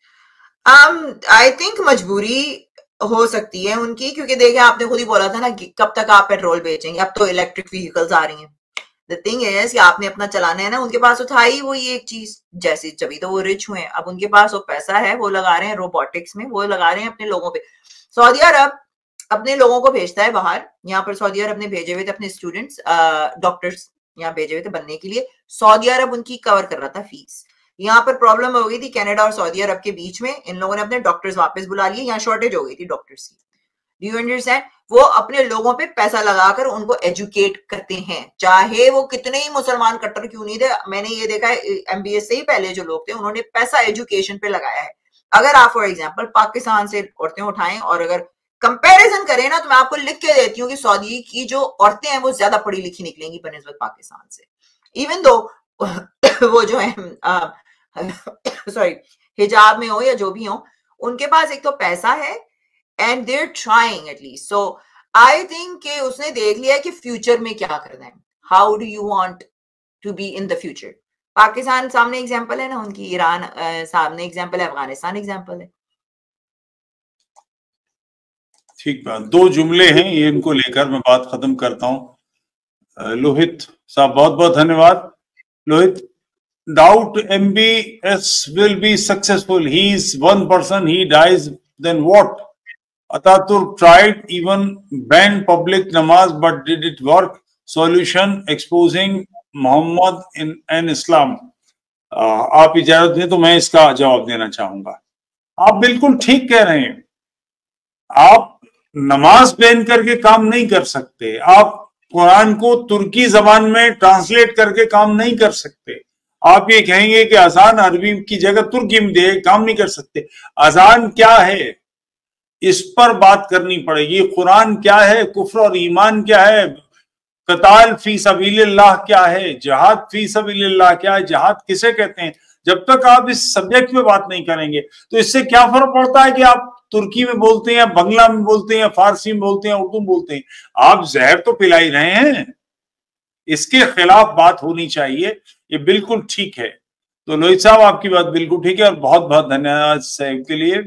आई थिंक मजबूरी हो सकती है उनकी, क्योंकि देखिए आपने खुद ही बोला था ना कि कब तक आप पेट्रोल बेचेंगे, अब तो इलेक्ट्रिक व्हीकल्स आ रही हैं। द थिंग इज कि आपने अपना चलाना है ना, उनके पास उठाई वो ये एक चीज जैसे, जब तो वो रिच हुए, अब उनके पास वो पैसा है, वो लगा रहे हैं रोबोटिक्स में, वो लगा रहे हैं अपने लोगों पे। सऊदी अरब अपने लोगों को भेजता है बाहर, यहाँ पर सऊदी अरब ने भेजे हुए थे अपने स्टूडेंट्स, डॉक्टर्स यहाँ भेजे हुए थे बनने के लिए, सऊदी अरब उनकी कवर कर रहा था फीस। यहाँ पर प्रॉब्लम हो गई थी कनाडा और सऊदी अरब के बीच में, इन लोगों ने अपने डॉक्टर्स वापस बुला लिए, यहाँ शॉर्टेज हो गई थी डॉक्टर्स की। Do you understand? वो अपने लोगों पे पैसा लगाकर उनको एजुकेट करते हैं, चाहे वो कितने ही मुसलमान कट्टर क्यों नहीं थे। मैंने ये देखा है MBS से ही पहले जो लोग थे उन्होंने पैसा एजुकेशन पे लगाया है। अगर आप फॉर एग्जाम्पल पाकिस्तान से औरतें उठाएं और अगर कंपैरिजन करें ना, तो मैं आपको लिख के देती हूँ कि सऊदी की जो औरतें हैं वो ज्यादा पढ़ी लिखी निकलेंगी बनिस्बत पाकिस्तान से, इवन दो वो जो है सॉरी हिजाब में हो या जो भी हो, उनके पास एक तो पैसा है and they're trying at least. So I think कि उसने देख लिया कि फ्यूचर में क्या करना है, how do you want to be in the future. Pakistan सामने एग्जांपल है ना उनकी, ईरान सामने एग्जांपल है, अफगानिस्तान एग्जांपल है। ठीक बात, 2 जुमले हैं ये, इनको लेकर मैं बात खत्म करता हूं। लोहित साहब बहुत बहुत धन्यवाद। Lohit, doubt MBS will be successful. He is one person, he dies, then what? Ataturk tried, even banned public namaz, but did it work? Solution, exposing Muhammad in Islam. आप इजाजत दें तो मैं इसका जवाब देना चाहूंगा। आप बिल्कुल ठीक कह रहे हैं, आप नमाज बैन करके काम नहीं कर सकते, आप कुरान को तुर्की जबान में ट्रांसलेट करके काम नहीं कर सकते, आप ये कहेंगे कि अजान अरबी की जगह तुर्की में दे, काम नहीं कर सकते। अजान क्या है इस पर बात करनी पड़ेगी, कुरान क्या है, कुफ्र और ईमान क्या है, कताल फी सबीलिल्लाह क्या है, जहाद फी सबीलिल्लाह क्या है, जहाद किसे कहते हैं। जब तक आप इस सब्जेक्ट पे बात नहीं करेंगे तो इससे क्या फर्क पड़ता है कि आप तुर्की में बोलते हैं, बंगला में बोलते हैं, फारसी में बोलते हैं, उर्दू में बोलते हैं, आप जहर तो पिला ही रहे हैं। इसके खिलाफ बात होनी चाहिए, ये बिल्कुल ठीक है। तो लोहित साहब आपकी बात बिल्कुल ठीक है और बहुत बहुत धन्यवाद सहयोग के लिए।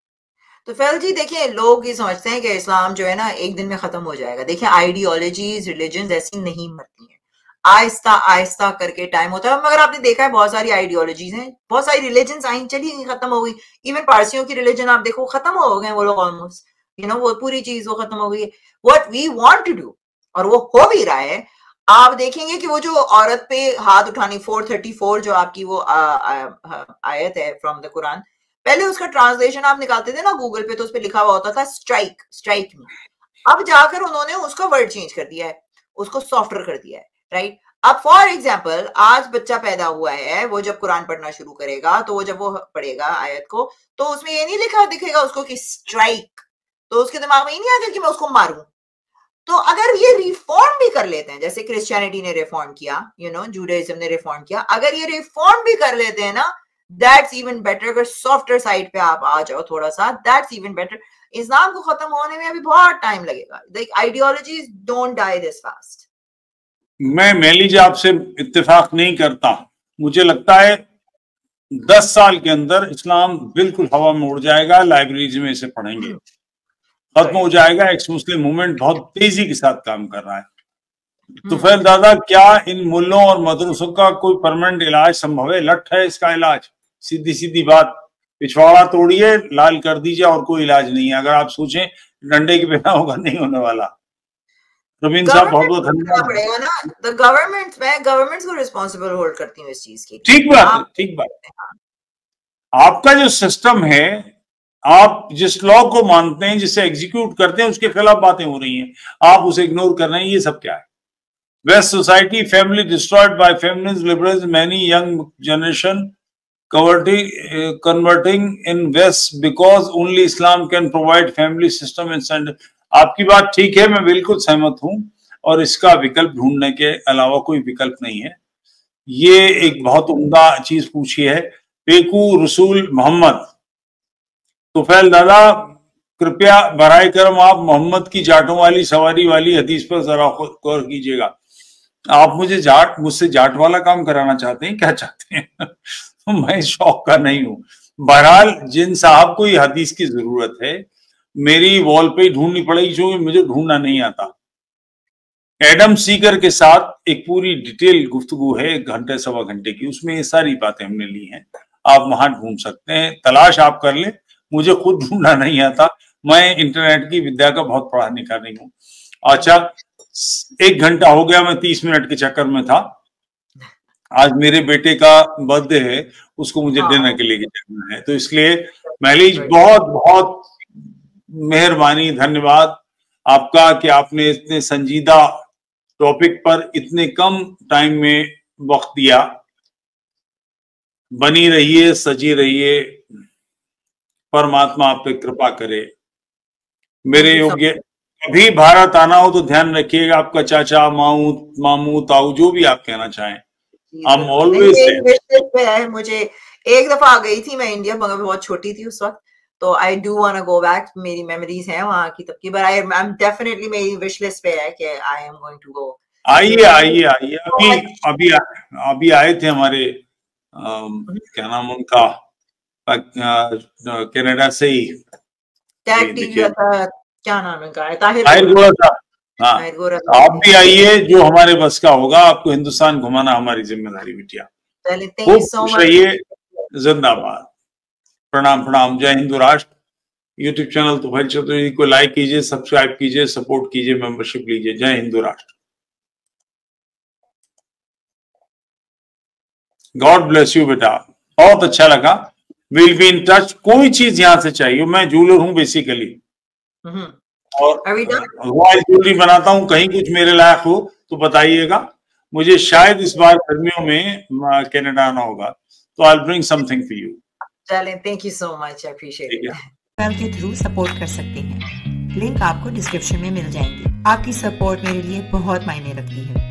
तो फैल जी देखिए, लोग ये समझते हैं कि इस्लाम जो है ना एक दिन में खत्म हो जाएगा। देखिए आइडियोलॉजीज, रिलीजन ऐसी नहीं मरती हैं, आहिस्ता आहिस्ता करके टाइम होता है। मगर आपने देखा है बहुत सारी आइडियोलॉजीज हैं, बहुत सारी रिलीजन आई, चली गई, खत्म हो गई। इवन पारसियों की रिलीजन आप देखो खत्म हो गए वो लोग ऑलमोस्ट, वो पूरी चीज वो खत्म हो गई है। What we want to do, और वो हो भी रहा है। आप देखेंगे कि वो जो औरत पे हाथ उठानी 434 जो आपकी वो आयत है फ्रॉम द कुरान, पहले उसका ट्रांसलेशन आप निकालते थे ना गूगल पे, तो उस पे लिखा हुआ होता था स्ट्राइक, स्ट्राइक में। अब जाकर उन्होंने उसका वर्ड चेंज कर दिया है, उसको सॉफ्टवेयर कर दिया है, राइट। अब फॉर एग्जाम्पल आज बच्चा पैदा हुआ है, वो जब कुरान पढ़ना शुरू करेगा, तो वो जब वो पढ़ेगा आयत को, तो उसमें ये नहीं लिखा दिखेगा उसको कि स्ट्राइक, तो उसके दिमाग में ये नहीं आएगा कि मैं उसको मारूं। तो अगर ये रिफॉर्म भी कर लेते हैं, जैसे क्रिश्चियनिटी ने रिफॉर्म किया, जूडाइज्म ने रिफॉर्म किया, अगर ये रिफॉर्म भी कर लेते हैं ना, दैट्स इवन बेटर। अगर सॉफ्टवेयर साइड पे आप आ जाओ थोड़ा सा, दैट्स इवन बेटर। इस्लाम को खत्म होने में अभी बहुत टाइम लगेगा। Ideologies don't die this fast. मैं लीजिए आपसे इत्तेफाक नहीं करता, मुझे लगता है 10 साल के अंदर इस्लाम बिल्कुल हवा में उड़ जाएगा, लाइब्रेरीज में इसे पढ़ेंगे, खत्म हो जाएगा। एक्स मुस्लिम मूवमेंट बहुत तेजी के साथ काम कर रहा है। तो फिर दादा, क्या इन मुल्लों और मदरसों का कोई परमानेंट इलाज संभव है? लठ है इसका इलाज, सीधी सीधी बात, पिछवाड़ा तोड़िए, लाल कर दीजिए, और कोई इलाज नहीं है। अगर आप सोचें डंडे के बिना होगा, नहीं होने वाला। रवीन साहब बहुत बहुत धन्यवाद। पड़ेगा ना, द गवर्नमेंट, मैं गवर्नमेंट को रिस्पॉन्सिबल होल्ड करती हूँ इस चीज की। ठीक बात है, ठीक बात है। आपका जो सिस्टम है, आप जिस लॉ को मानते हैं, जिसे एग्जीक्यूट करते हैं, उसके खिलाफ बातें हो रही हैं, आप उसे इग्नोर कर रहे हैं, ये सब क्या है? West society, family destroyed by feminist liberals, many young generation converting in West because only Islam can provide family system and center. आपकी बात ठीक है, मैं बिल्कुल सहमत हूं, और इसका विकल्प ढूंढने के अलावा कोई विकल्प नहीं है। ये एक बहुत उम्दा चीज पूछी है पेकू रसूल मोहम्मद। तुफैल दादा, कृपया बराए करम आप मोहम्मद की जाटों वाली सवारी वाली हदीस पर जरा गौर कीजिएगा। आप मुझसे जाट वाला काम कराना चाहते हैं, क्या चाहते हैं? तो मैं इस शौक का नहीं हूं। बहरहाल जिन साहब को ये हदीस की जरूरत है, मेरी वॉल पे ही ढूंढनी पड़ेगी, क्योंकि मुझे ढूंढना नहीं आता। एडम सीकर के साथ एक पूरी डिटेल गुफ्तगू है, 1 घंटे 1.25 घंटे की, उसमें ये सारी बातें हमने ली हैं। आप वहां ढूंढ सकते हैं, तलाश आप कर ले, मुझे खुद ढूंढना नहीं आता। मैं इंटरनेट की विद्या का बहुत पढ़ा लिखा नहीं हूँ। अच्छा, 1 घंटा हो गया, मैं 30 मिनट के चक्कर में था। आज मेरे बेटे का बर्थडे है, उसको मुझे डिनर के लिए जाना है, तो इसलिए महलीज बहुत बहुत मेहरबानी, धन्यवाद आपका कि आपने इतने संजीदा टॉपिक पर इतने कम टाइम में वक्त दिया। बनी रहिए, सजी रहिए, परमात्मा आप पे कृपा करे। मेरे योग्य, अभी भारत आना हो तो ध्यान रखिएगा, आपका चाचा, माऊ, मामू, ताऊ, जो भी आप कहना चाहें, हम ऑलवेज। मुझे एक दफा गई थी मैं इंडिया, मगर बहुत छोटी थी उस वक्त, तो I do want to go back. मेरी मेमोरीज हैं वहां की तब की, बट आई एम डेफिनेटली, मेरी विश लिस्ट पे है कि I am going to go. आइए आइए आइए, अभी आए थे हमारे क्या नाम उनका, कनाडा से ही, क्या नाम है, ताहिर गोरा था। हाँ, आप भी आइए, जो हमारे बस का होगा। आपको हिंदुस्तान घुमाना हमारी जिम्मेदारी बिटिया। खूब खुश रहिए, जिंदाबाद, प्रणाम प्रणाम, जय हिंदू राष्ट्र। यूट्यूब चैनल तुफैल चतुर्वेदी को लाइक कीजिए, सब्सक्राइब कीजिए, सपोर्ट कीजिए, मेंबरशिप लीजिए। जय हिंदू राष्ट्र। गॉड ब्लेस यू बेटा, बहुत अच्छा लगा। Will be in touch. कोई चीज यहाँ से चाहिए, मैं जूलर हूँ बेसिकली, और ज्वेलरी बनाता हूँ, कहीं कुछ मेरे लायक हो तो बताइएगा मुझे। शायद इस बार गर्मियों में कनाडा आना होगा, तो I will bring something for you. Thank you so much, I appreciate it. पैल के थ्रू सपोर्ट कर सकते हैं, लिंक आपको डिस्क्रिप्शन में मिल जाएंगे। आपकी सपोर्ट मेरे लिए बहुत मायने रखती है।